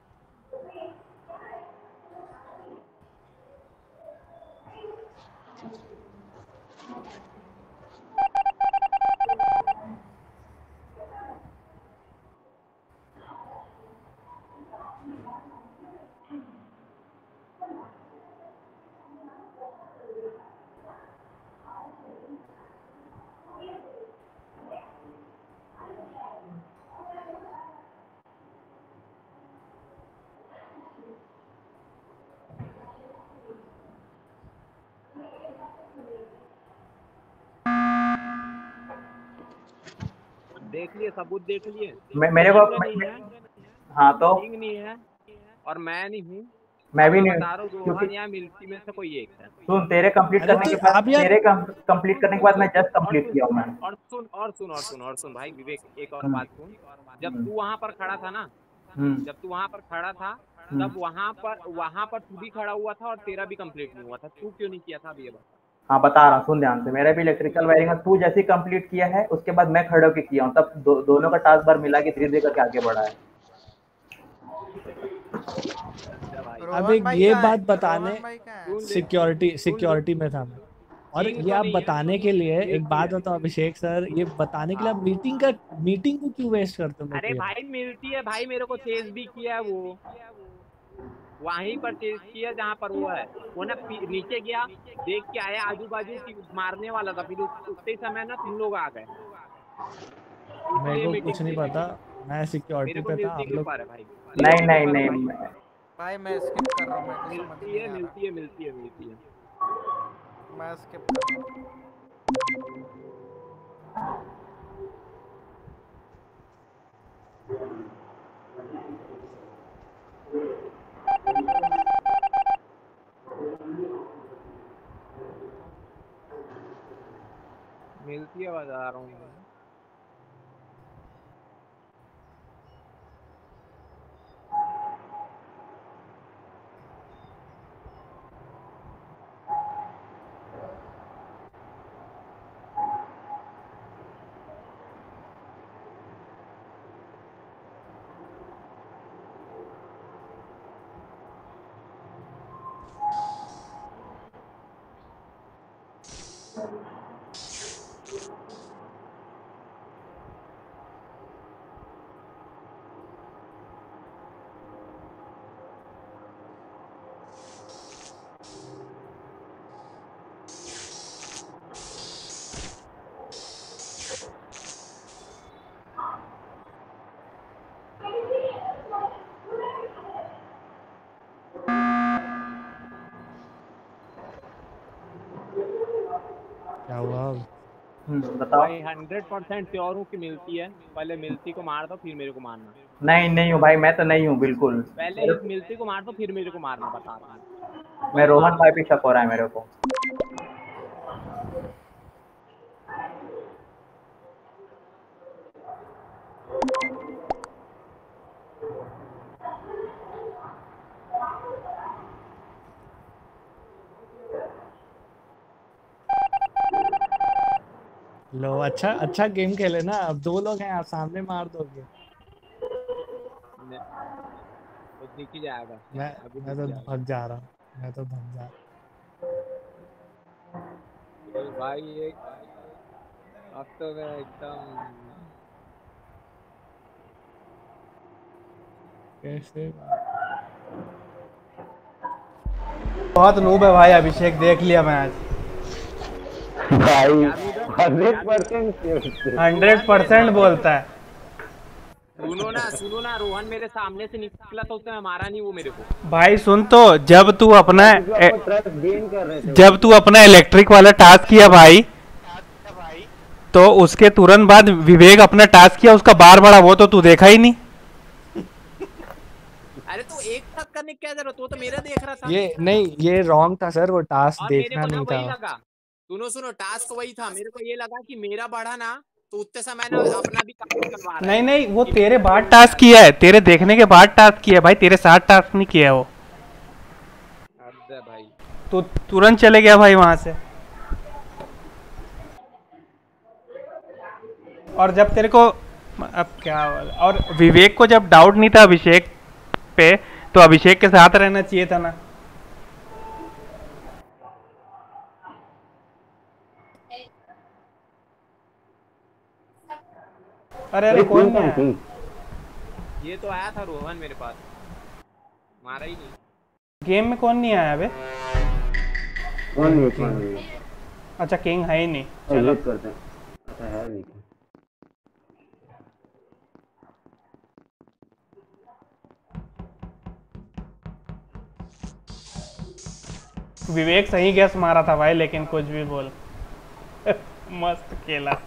देख लिए सबूत देख लिए मैं मेरे को हाँ तो किंग नहीं है और मैं नहीं हूँ, मैं भी नहीं बता रहा हूँ रोहन या मिल्की में से कोई एक है। सुन तेरे कंप्लीट करने के बाद तेरे कंप्लीट करने के बाद मैं जस्ट कंप्लीट किया हूँ मैं। और सुन और सुन और सुन और सुन भाई विवेक एक और बात सुन, जब तू वहाँ पर खड़ा था ना जब तू वहाँ पर खड़ा था तब वहाँ पर वहाँ पर तू भी खड़ा हुआ था और तेरा भी कंप्लीट नहीं हुआ था, तू क्यों नहीं किया था अभी ये बात? हाँ बता रहा हूँ सुन ध्यान से, मेरा भी इलेक्ट्रिकल वायरिंग तू जैसे कंप्लीट किया है उसके बाद मैं खड़े होकर किया हूँ तब दो, दोनों का टास्क बार मिला के धीरे धीरे करके आगे बढ़ा है। अब एक ये बात बताने सिक्योरिटी सिक्योरिटी में था मैं और ये आप बताने के लिए एक बात बताओ अभिषेक सर, ये बताने के लिए आप मीटिंग का मीटिंग को क्यों वेस्ट करते हो? अरे भाई मिलती है भाई, मेरे को चेस भी किया है वो वहीं पर चेज किया जहाँ पर वो है। वो ना नीचे गया, देख के आया आजू बाजू की, मारने वाला था, फिर उतने समय ना तुम लोग आ गए। मेरे को कुछ नहीं पता, मैं सिक्योरिटी पे था। आप लोग नहीं नहीं नहीं भाई मैं स्किप कर रहा हूँ, मेरे को समझ मिलती नहीं है आ रहा। मिलती है मिलती है मिलती है मैं स्किप कर रहा हूँ। मिलती है, बता रहा हूँ। क्या हुआ? बताओ। भाई हंड्रेड परसेंट श्योर हूँ कि मिलती है। पहले मिलती को मार दो, फिर मेरे को मारना। नहीं नहीं हूँ भाई, मैं तो नहीं हूँ बिल्कुल। पहले इस मिलती को मार दो, फिर मेरे को मारना, बता रहा हूँ। मैं रोहन भाई पे शक हो रहा है मेरे को। लो, अच्छा अच्छा गेम खेले ना। अब दो लोग हैं, आप सामने मार दोगे। वो दिख ही जाएगा। मैं अभी मैं दिख तो जाएगा। भग जा रहा हूँ, मैं तो भग जा तो भाई एक अब तो मैं एकदम कैसे। बहुत नूब है भाई अभिषेक, देख लिया मैच भाई। हंड्रेड परसेंट हंड्रेड परसेंट बोलता है। सुनो ना सुनो ना, रोहन मेरे सामने से निकला तो उसने मारा नहीं वो मेरे को। भाई सुन तो, जब तू अपना ट्रस्ट गेन कर रहे थे, जब तू अपना इलेक्ट्रिक वाला टास्क किया भाई, तो उसके तुरंत बाद विवेक अपना टास्क किया, उसका बार बढ़ा, वो तो तू देखा ही नहीं। अरे तो एक साथ करने की क्या जरूरत, वो तो मेरा देख रहा था। ये नहीं, ये रॉन्ग था सर, वो टास्क और मेरे देखना को ना नहीं था। वही लगा, सुनो सुनो, टास्क वही था। मेरे को ये लगा कि मेरा बढ़ा ना, तो उतने समय ना अपना भी काम करवा रहा है। नहीं नहीं, वो तेरे बाद टास्क किया है, तेरे देखने के बाद टास्क किया है भाई, तेरे साथ टास्क नहीं किया है वो। अरे भाई तो तुरंत चले गया भाई वहां से। और जब तेरे को अब क्या, और विवेक को जब डाउट नहीं था अभिषेक पे, तो अभिषेक के साथ रहना चाहिए था ना। अरे अरे कौन नहीं आया? ये तो आया था रोहन मेरे पास, मारा ही नहीं। गेम में कौन नहीं आया अबे? कौन नहीं कौन नहीं। अच्छा किंग है ही नहीं, चलो करते हैं। अच्छा है नहीं। विवेक सही गैस मारा था भाई, लेकिन कुछ भी बोल मस्त खेला।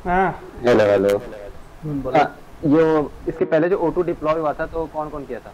हाँ हेलो हेलो। बोलो। जो इसके पहले जो ऑटो डिप्लॉय हुआ था तो कौन कौन किया था?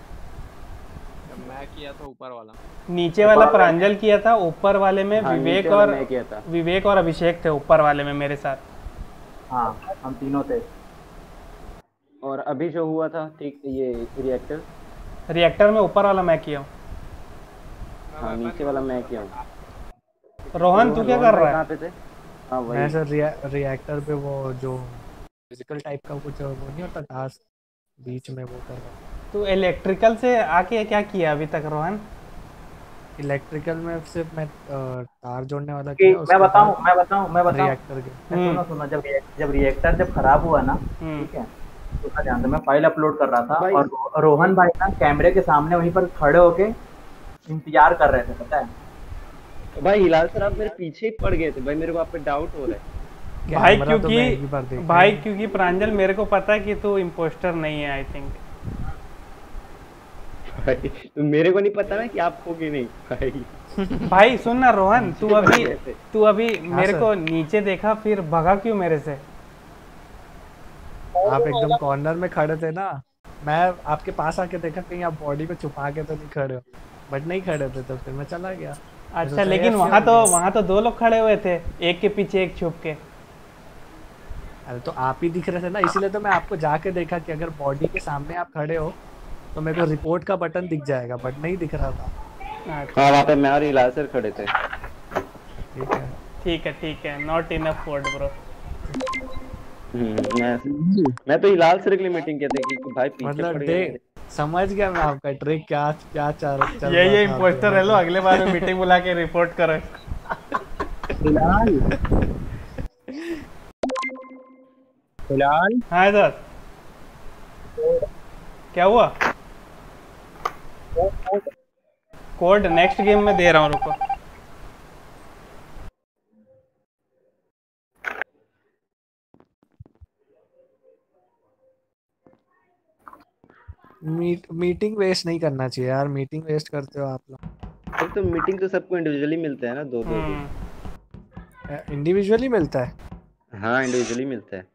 मैं किया था ऊपर वाला, नीचे वाला प्रांजल किया था, ऊपर वाले में हाँ, विवेक नीचे वाला और मैं किया था। विवेक और अभिषेक थे ऊपर वाले में मेरे साथ। हाँ हम तीनों थे। और अभी जो हुआ था ठीक ये रिएक्टर रिएक्टर में ऊपर वाला मैं किया हूँ। हाँ नीचे वाला मैं किया हूँ। रोहन तू क्या कर रहा है? कहाँ पे थे? हाँ वही। मैं सर रिया, रिएक्टर पे वो जो फिजिकल टाइप का कुछ वो नहीं होता टास्क बीच में वो कर रहा। तू इलेक्ट्रिकल से आके क्या किया अभी तक रोहन? इलेक्ट्रिकल में सिर्फ मैं अ, तार जोड़ने वाला कि किया। मैं उसके बताऊं बाद मैं बताऊं मैं बताऊं रिएक्टर के मैं सुनो सुनो जब जब रिएक्टर जब खराब हुआ ना, ठीक है, तो मैं ध्यान से मैं फाइल अपलोड कर रहा था और रो- रोहन भाई ना कैमरे के सामने वहीं पर खड़े होके इंतजार कर रहे थे, पता है भाई हिलाल सर आप मेरे पीछे ही पड़ गए थे भाई, मेरे को आप पे डाउट हो रहा है भाई कैमरा तो मैं एक ही बार क्योंकि देखा भाई है। क्योंकि प्रांजल मेरे को पता है कि तू इम्पोस्टर नहीं है आई थिंक। भाई तो मेरे को नहीं पता ना कि आप हो कि नहीं भाई। भाई सुन ना रोहन, तू अभी तू अभी हाँ मेरे सर। को नीचे देखा फिर भगा क्यों मेरे से? आप एकदम कॉर्नर में खड़े थे ना, मैं आपके पास आके देखा कहीं आप बॉडी को छुपा के तो नहीं खड़े हो, बट नहीं खड़े थे तो फिर मैं चला गया। अच्छा लेकिन वहाँ तो वहाँ तो दो लोग खड़े हुए थे, एक के पीछे एक छुप के। अरे तो आप ही दिख रहे थे ना, इसीलिए तो मैं आपको जाके देखा कि अगर बॉडी के सामने आप खड़े हो तो मेरे को रिपोर्ट का बटन दिख जाएगा, बट नहीं दिख रहा था। हाँ वहाँ पे मैं और हिलाल सर खड़े थे। ठीक है ठीक है ठीक है, नॉट इनफ फोर्ड ब्रो। मैं मैं तो हिलाल सर के लिए मीटिंग किया था कि भाई पीछे मतलब पड़ दे गए। समझ गया मैं आपका ट्रिक क्या क्या चल चल ये रहा ये था इम्पोस्टर है लो, अगले बार में मीटिंग बुला के रिपोर्ट करो। फिलहाल फिलहाल हाँ सर क्या हुआ? कोड नेक्स्ट गेम में दे रहा हूँ, रुको। मीट मीटिंग वेस्ट नहीं करना चाहिए यार, मीटिंग वेस्ट करते हो आप लोग। अरे तो मीटिंग तो सबको इंडिविजुअली मिलता है ना, दो दो दो। इंडिविजुअली मिलता है? हाँ इंडिविजुअली मिलता है।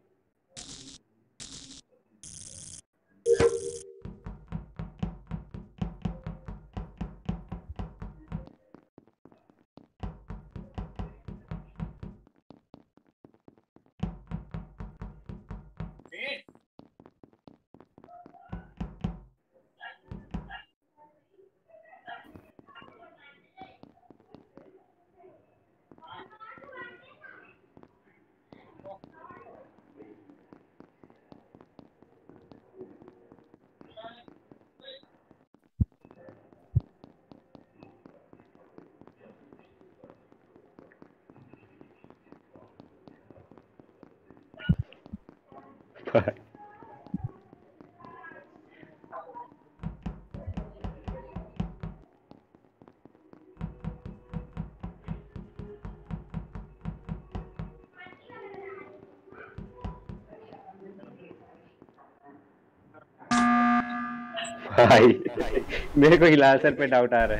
भाई मेरे को हिलाल सर पे डाउट आ रहा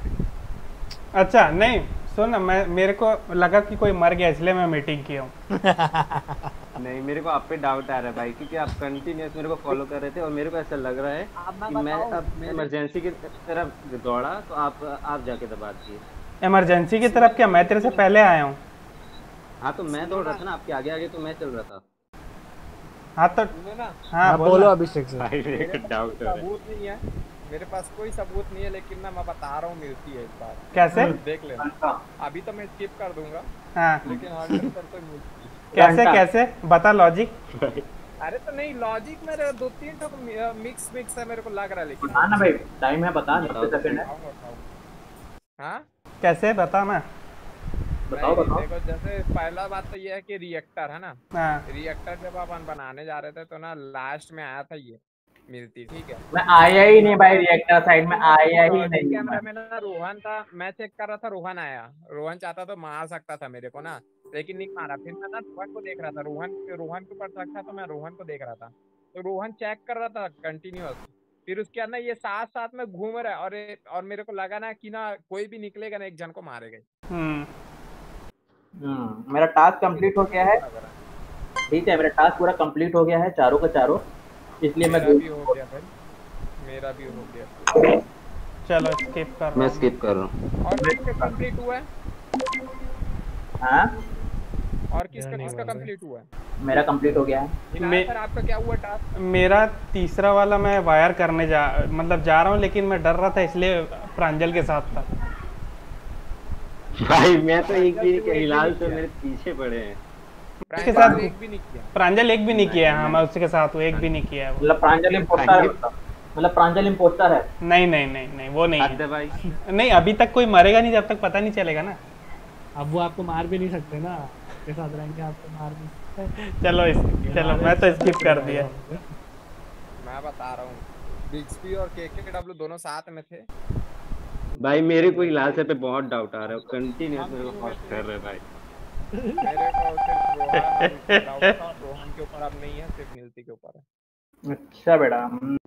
है। अच्छा नहीं सुन ना, मैं मेरे को लगा कि कोई मर गया इसलिए मैं मीटिंग किया हूँ। नहीं मेरे को आप पे डाउट आ रहा है भाई, क्योंकि आप कंटिन्यूस मेरे को फॉलो कर रहे थे और मेरे को ऐसा लग रहा है कि मैं अब इमरजेंसी की तरफ दौड़ा तो आप आप जाके दबा दिए। इमरजेंसी की तरफ क्या? मैं तेरे से पहले आया हूँ। हाँ तो मैं दौड़ रहा था ना आपके आगे आगे, तो मैं चल रहा था। हाँ तो हाँ बोलो अभिषेक से। डाउट सबूत नहीं है मेरे पास, कोई सबूत नहीं है, लेकिन ना मैं बता रहा हूँ मिलती है इस बार। कैसे? देख लेना, अभी तो मैं स्किप कर दूंगा। हाँ लेकिन हंड्रेड परसेंट मिलती है। कैसे कैसे बता लॉजिक। अरे तो नहीं लॉजिक मेरे दो तीन तो मिक्स मिक्स है मेरे को लग रहा है, लेकिन हाँ ना भाई टाइम है, बता दो सेकंड है। हाँ कैसे बता ना, बताओ बताओ। देखो जैसे पहला बात तो ये है कि रिएक्टर है ना, हाँ रिएक्टर जब अपन बनाने जा रहे थे तो ना लास्ट में आया था ये मिलती, ठीक है। मैं आया ही नहीं भाई, रिएक्टर साइड में आया ही नहीं। कैमरा में ना रोहन था, मैं चेक कर रहा था, रोहन आया, रोहन चाहता तो मार सकता था मेरे को ना, लेकिन नहीं मारा। फिर मैं ना रोहन को देख रहा था, रोहन रोहन के ऊपर शक था तो मैं रोहन को देख रहा था, तो रोहन चेक कर रहा था कंटिन्यूअस। फिर उसके अंदर ये साथ साथ में घूम रहा है और और मेरे को लगा ना कि ना कोई भी निकलेगा ना एक जन को मारेगा। हम्म मेरा टास्क कंप्लीट हो गया है। ठीक है, मेरा टास्क पूरा कंप्लीट हो गया है चारों का चारों, इसलिए मैं मेरा भी हो गया भाई, मेरा भी हो गया। चलो स्किप कर रहा मैं हूँ। स्किप कर रहा हूँ। और किसका कंप्लीट हुआ है? हाँ और किसका किसका कंप्लीट हुआ है? मेरा कंप्लीट हो गया है। इनायत सर आपका क्या हुआ टास्क? मेरा तीसरा वाला मैं वायर करने जा मतलब जा रहा हूँ, लेकिन मैं डर रहा था इसलिए प्रांजल के साथ था। भाई मैं तो एक भी नहीं किया, हिलाल तो मेरे पीछे पड़े हैं। उसके साथ एक भी नहीं किया। प्रांजल एक भी नहीं किया है। हाँ मैं उसके साथ हूँ, एक भी नहीं किया है। मतलब प्रांजल इम्पोस्टर है, मतलब प्रांजल इम्पोस्टर है। नहीं नहीं नहीं नहीं वो नहीं है भाई। नहीं अभी तक कोई मरेगा नहीं जब तक पता नहीं चलेगा ना। अब वो आपको मार भी नहीं सकते ना, के साथ रहेंगे आपको मार भी चलो इस, चलो मैं तो स्किप कर दिया। मैं बता रहा हूँ बिग्सपी और केके डब्ल्यू दोनों साथ में थे भाई। मेरे को हिलाल सर पे बहुत डाउट आ रहा है, कंटिन्यूअस मेरे को फॉर्स कर रहे हैं भाई। मेरे को सिर्फ रोहन डाउट था, रोहन के ऊपर अब नहीं है, सिर्फ नीलती के ऊपर है। अच्छा बेटा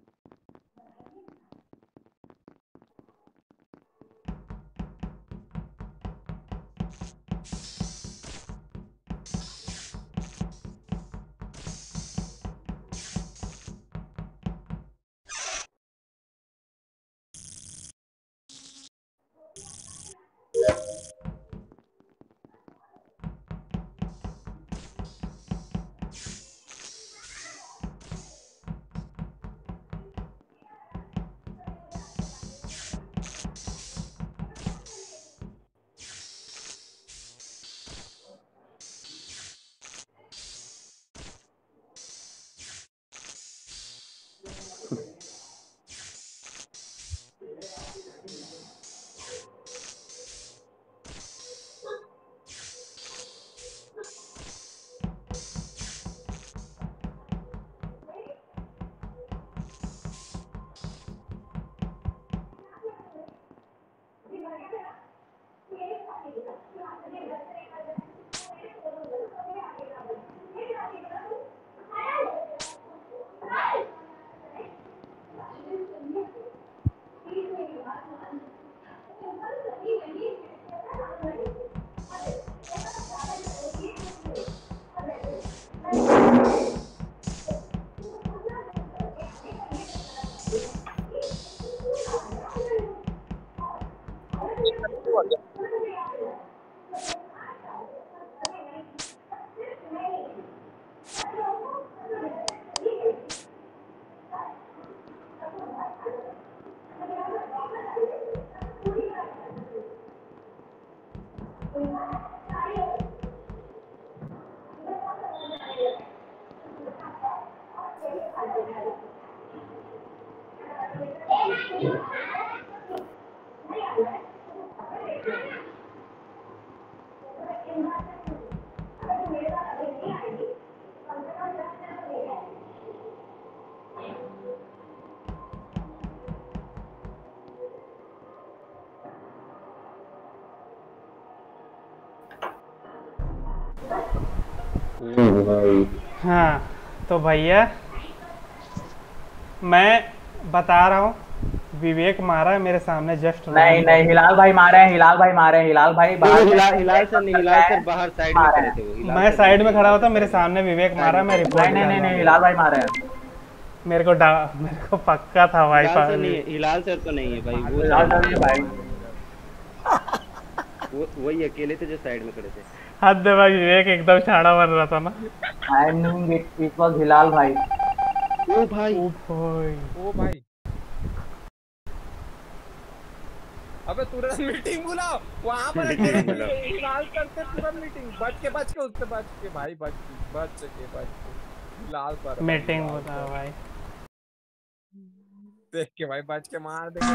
हाँ तो भैया मैं बता रहा हूँ, विवेक मारा है मेरे सामने जस्ट। नहीं नहीं हिलाल भाई मारे हैं, हिलाल भाई मारे हैं, हिलाल भाई बाहर। हिलाल हिलाल सर नहीं, हिलाल सर बाहर साइड में खड़े थे वो। मैं साइड में खड़ा होता, मेरे सामने विवेक मारा, मैं रिपोर्ट। नहीं नहीं नहीं हिलाल भाई मारे हैं। मेरे को डा मेरे को पक्का था भाई। हिलाल सर नहीं है, हिलाल सर तो नहीं है भाई, वो हिलाल सर नहीं भाई, वो वही अकेले थे जो साइड में खड़े थे। हद दे भाई, विवेक एकदम छाड़ा बन रहा था ना। I mean it it was Hilal भाई। ओ भाई ओ भाई ओ भाई अबे तुरंत मीटिंग बुलाओ वहां पर, हिलाल करते तुरंत मीटिंग, बच के बच के उससे बच के भाई, बच बच के बच के हिलाल पर मीटिंग होता है भाई। देख के भाई बच के मार दे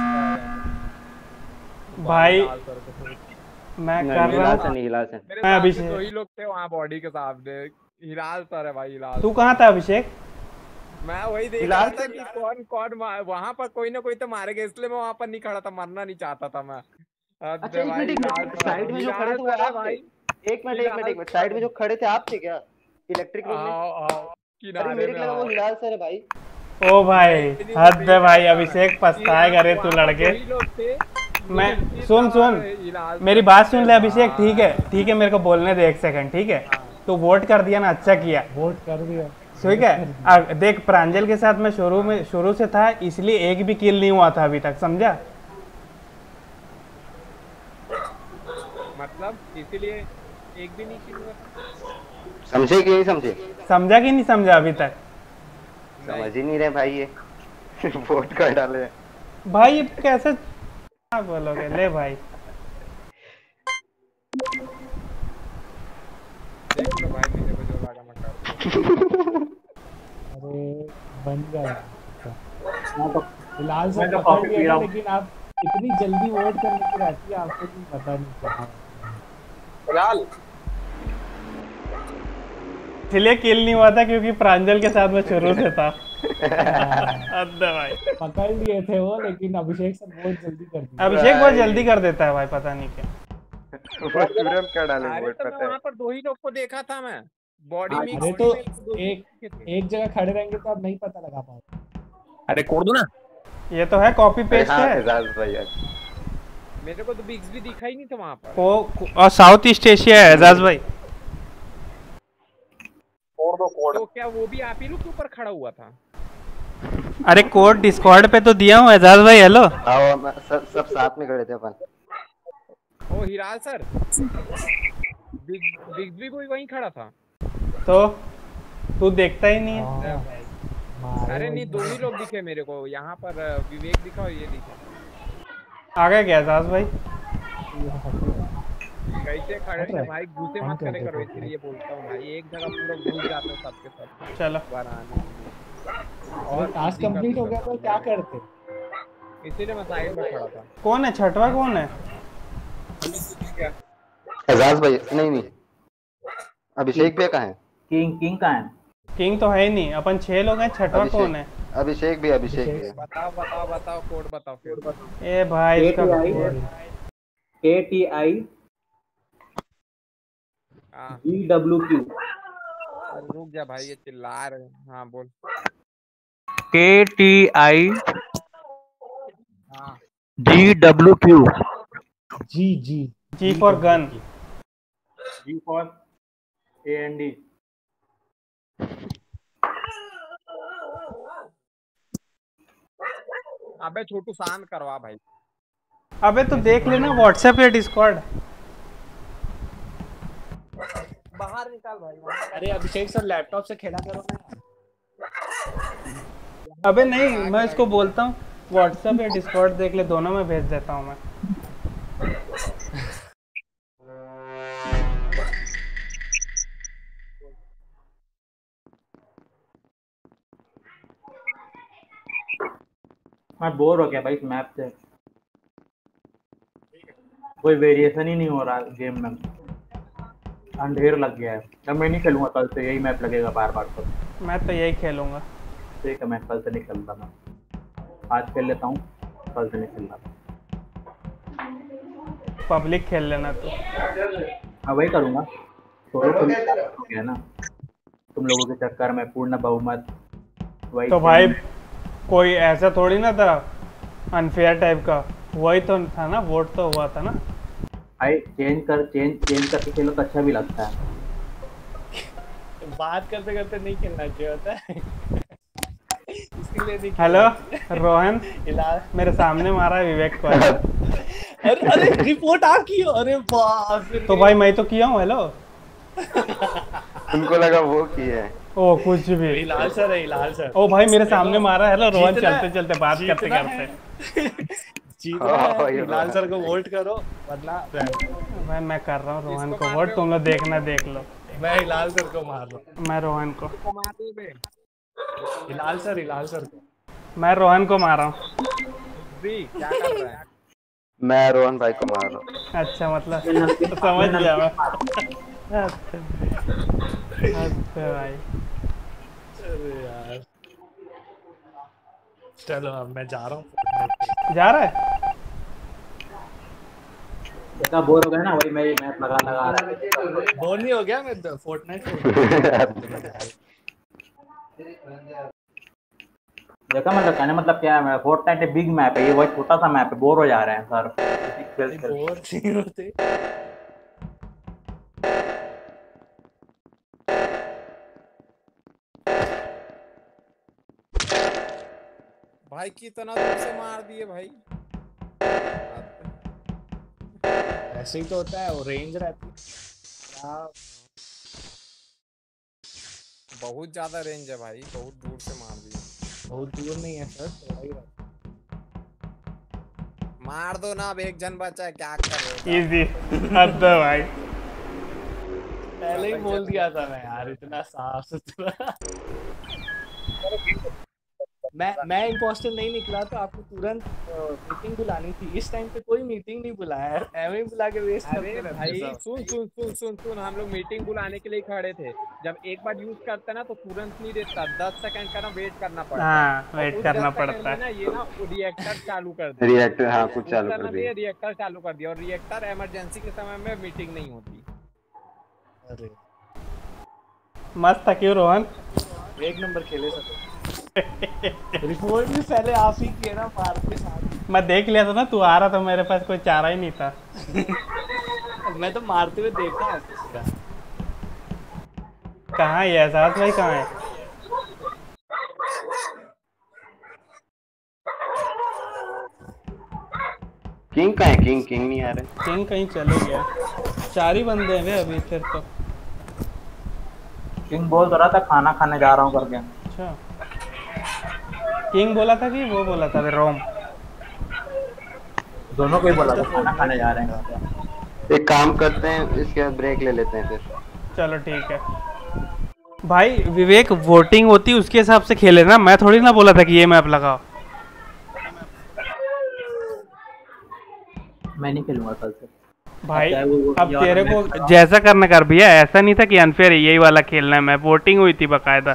भाई। मैं कर रहा हूँ, मैं अभिषेक, दो ही लोग थे वहाँ बॉडी के सामने, हिलाल सर है भाई। हिलाल तू कहाँ था अभिषेक? मैं वही देख रहा था कि कौन कौन वहाँ पर कोई ना कोई तो मारेगा, इसलिए मैं वहाँ पर नहीं खड़ा था, मरना नहीं चाहता था मैं। अच्छा एक मिनट, साइड में जो खड़े थे वो आप थे? एक मिनट एक मिनट एक मिनट, साइड में जो खड़े थे आप थे क्या इलेक्ट्रिक रूम में? अरे मेरे को लगा वो हिलाल सर है भाई। ओ भाई हद है भाई, अभिषेक पछताएगा रे तू लड़के। मैं सुन सुन मेरी बात सुन ले अभिषेक, ठीक है ठीक है, मेरे को बोलने दे एक सेकंड, ठीक है। तो वोट कर दिया ना, अच्छा किया, वोट कर दिया, ठीक है। अब देख प्रांजल के साथ मैं शुरू में शुरू से था, इसलिए एक भी किल नहीं हुआ था अभी तक, समझा? मतलब इसीलिए एक भी नहीं किल हुआ। समझे कि नहीं समझे? समझा कि नहीं समझा अभी तक? समझ ही नहीं रहे भाई ये वोट कर डाले भाई। ये कैसे क्या बोलोगे? ले भाई देख लो भाई, मेरे को जो लगा मैं कर अरे बन गया फिलहाल से मैं तो पकड़ कॉफी पी लिया, रहा हूँ। लेकिन आप इतनी जल्दी वोट करने की रहती है, आपको भी पता नहीं क्या। फिलहाल इसलिए किल नहीं हुआ था क्योंकि प्रांजल के साथ मैं शुरू से था। अद्दा भाई पकड़ लिए थे वो, लेकिन अभिषेक सर बहुत जल्दी कर दिया। अभिषेक बहुत जल्दी कर देता है भाई, पता नहीं क्या। तुरंत कर डाले अरे वोट, तो मैं पता है। वहाँ पर दो ही लोग को देखा था मैं, बॉडी में। अरे तो एक एक जगह खड़े रहेंगे तो अब नहीं पता लगा पाओगे। अरे कोड दो ना, ये तो है कॉपी पेस्ट हाँ, है। एजाज भाई यार। मेरे को तो बिग्स भी दिखा ही नहीं था वहाँ पर। को और साउथ ईस्ट एशिया है एजाज भाई। कोड दो कोड। तो क्या वो भी आप ही लोग के ऊपर खड़ा हुआ था? अरे कोड डिस्कॉर्ड पे तो दिया हूँ एजाज भाई। हेलो आओ, मैं- सब सब साथ में खड़े थे अपन। ओ हिराल सर, बिग बिग्स भी कोई वहीं खड़ा था। तो तू देखता ही नहीं है। अरे नहीं, दो ही लोग दिखे मेरे को यहाँ पर, विवेक दिखा और ये दिखा। आ गया क्या एजाज भाई? कैसे खड़े थे भाई, घुसे मत करे करो, इसलिए बोलता हूँ भाई, एक जगह पूरा घुस जाते हो सबके सब। चलो और टास्क कंप्लीट हो गया तो क्या करते? इसीलिए मैं साइड में खड़ा था। कौन है छठवा? कौन है? एजाज भाई नहीं नहीं, अभिषेक भी कहाँ है? किंग किंग कहाँ है? किंग तो है ही नहीं, अपन छह लोग हैं, छठवा अभिषेक। कौन है? अभिषेक भी अभिषेक भी है। बताओ बताओ बताओ, कोड बताओ कोड बताओ। ए भाई इसका K T I G W Q. रुक जा भाई, ये चिल्ला रहे हैं। हाँ बोल। के टी आई हाँ G W Q. G G G for gun. G for A N D. अबे छोटू शांत करवा भाई। अबे तो देख लेना व्हाट्सएप या डिस्कॉर्ड। बाहर निकाल भाई। अरे अभिषेक सर लैपटॉप से खेला करो ना। अबे नहीं, मैं इसको बोलता हूँ व्हाट्सएप या डिस्कॉर्ड देख ले, दोनों में भेज देता हूँ मैं। मैं बोर हो गया भाई इस मैप से, कोई वेरिएशन ही नहीं हो रहा गेम में, अंधेर लग गया है। अब मैं नहीं खेलूंगा कल से, यही मैप लगेगा बार बार। तो मैं तो यही खेलूंगा। ठीक है, मैं कल से नहीं खेलता, मैं आज खेल लेता हूँ, कल से नहीं खेल रहा। पब्लिक खेल लेना तो। हाँ वही करूँगा, तो हो गया ना तुम लोगों के चक्कर में पूर्ण बहुमत। वही तो भाई कोई ऐसा थोड़ी ना था अनफेयर टाइप का, वही तो था ना, वोट तो हुआ था ना भाई। चेंज कर चेंज चेंज करके खेलो तो अच्छा भी लगता है। बात करते करते नहीं खेलना चाहिए होता है। इसलिए नहीं। हेलो रोहन, मेरे सामने मारा है विवेक को। अरे अरे रिपोर्ट आप की हो? अरे बाप रे। तो भाई मैं तो किया हूँ। हेलो उनको लगा वो की है। ओ कुछ भी। हिलाल सर है, हिलाल सर। ओ भाई मेरे सामने मारा है। हेलो रोहन, चलते चलते बात करते करते जीतना है, हिलाल सर को वोट करो वरना। भाई मैं कर रहा हूँ रोहन को वोट, तुम लोग देखना देख लो। मैं हिलाल सर को मार रहा हूँ। मैं रोहन को। हिलाल सर, हिलाल सर को। मैं रोहन को मार रहा हूँ। क्या कर रहा है? मैं रोहन भाई को मार रहा हूँ। अच्छा मतलब तो समझ गया मैं। अच्छा भाई। अरे यार चलो अब मैं जा रहा हूँ। जा रहा है? इतना बोर हो गया ना, वही मैं मैप लगा लगा रहा है। बोर नहीं हो गया मैं फोर्टनाइट देखा मतलब कहने मतलब क्या है, फोर्टनाइट बिग मैप है, ये वही छोटा सा मैप है, बोर हो जा रहे हैं सर। बोर नहीं होते। भाई कितना दूर से मार दिए भाई। ऐसे ही तो होता है, वो रेंज रहती है। बहुत ज्यादा रेंज है भाई, बहुत दूर से मार दिए। बहुत दूर नहीं है सर, थोड़ा ही रहता है। मार दो ना, अब एक जन बचा है, क्या कर रहे हो? इजी हद है भाई। पहले ही बोल दिया था मैं यार, इतना साफ सुथरा। मैं मैं इम्पोस्टर नहीं निकला तो आपको तुरंत मीटिंग बुलानी थी। इस टाइम पे कोई मीटिंग नहीं बुलाया है, ऐਵੇਂ ही बुला के वेस्ट करते रहते हैं। भाई सुन सुन सुन सुन सुन हम लोग मीटिंग बुलाने के लिए खड़े थे। जब एक बार यूज करते ना तो तुरंत नहीं देता, दस सेकंड का ना वेट करना पड़ता है। हाँ, वेट करना पड़ता है ना ये ना रिएक्टर चालू कर दिया। रिएक्टर हाँ कुछ चालू कर दिया। रिएक्टर चालू कर दिया और रिएक्टर इमरजेंसी के समय में मीटिंग नहीं होती। अरे मस्त था क्यों रोहन? एक नंबर खेले सब। रिपोर्ट भी पहले आप ही किए ना, मार के साथ। मैं देख लिया था ना, तू आ रहा था, मेरे पास कोई चारा ही नहीं था। मैं तो मारते हुए देखा ऑफिस का। कहाँ है एहसास भाई, कहाँ है? किंग कहाँ है? किंग किंग नहीं आ रहे। किंग कहीं चले गया। चार ही बंदे हैं वे अभी फिर तो। किंग बोल तो रहा था खाना खाने जा रहा हूँ करके। अच्छा, किंग बोला था कि वो बोला था रोम? दोनों को ही बोला था खाना खाने जा रहे हैं। एक काम करते हैं, इसके बाद ब्रेक ले लेते हैं फिर। चलो ठीक है भाई। विवेक वोटिंग होती उसके हिसाब से खेले ना, मैं थोड़ी ना बोला था कि ये मैप लगाओ। मैं नहीं खेलूंगा कल से भाई। अब तेरे को जैसा करना कर भैया, ऐसा नहीं था कि अनफेयर यही वाला खेलना है। मैं वोटिंग हुई थी बकायदा।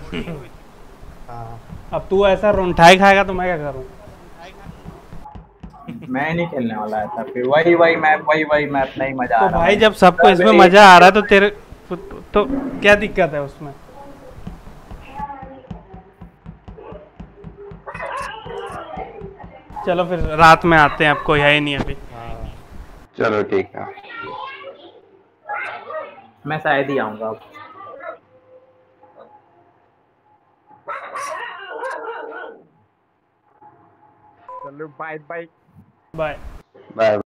अब तू ऐसा रुंठाई खाएगा तो मैं क्या करूं? मैं नहीं खेलने वाला है था, फिर वही वही मैप वही वही मैप नहीं मजा तो आ रहा। भाई जब सबको इसमें मजा आ रहा है तो तेरे तो, तो क्या दिक्कत है उसमें? चलो फिर रात में आते हैं, अब कोई है ही नहीं अभी। चलो ठीक है, मैं शायद ही आऊंगा अब। चलो बाय बाय बाय बाय।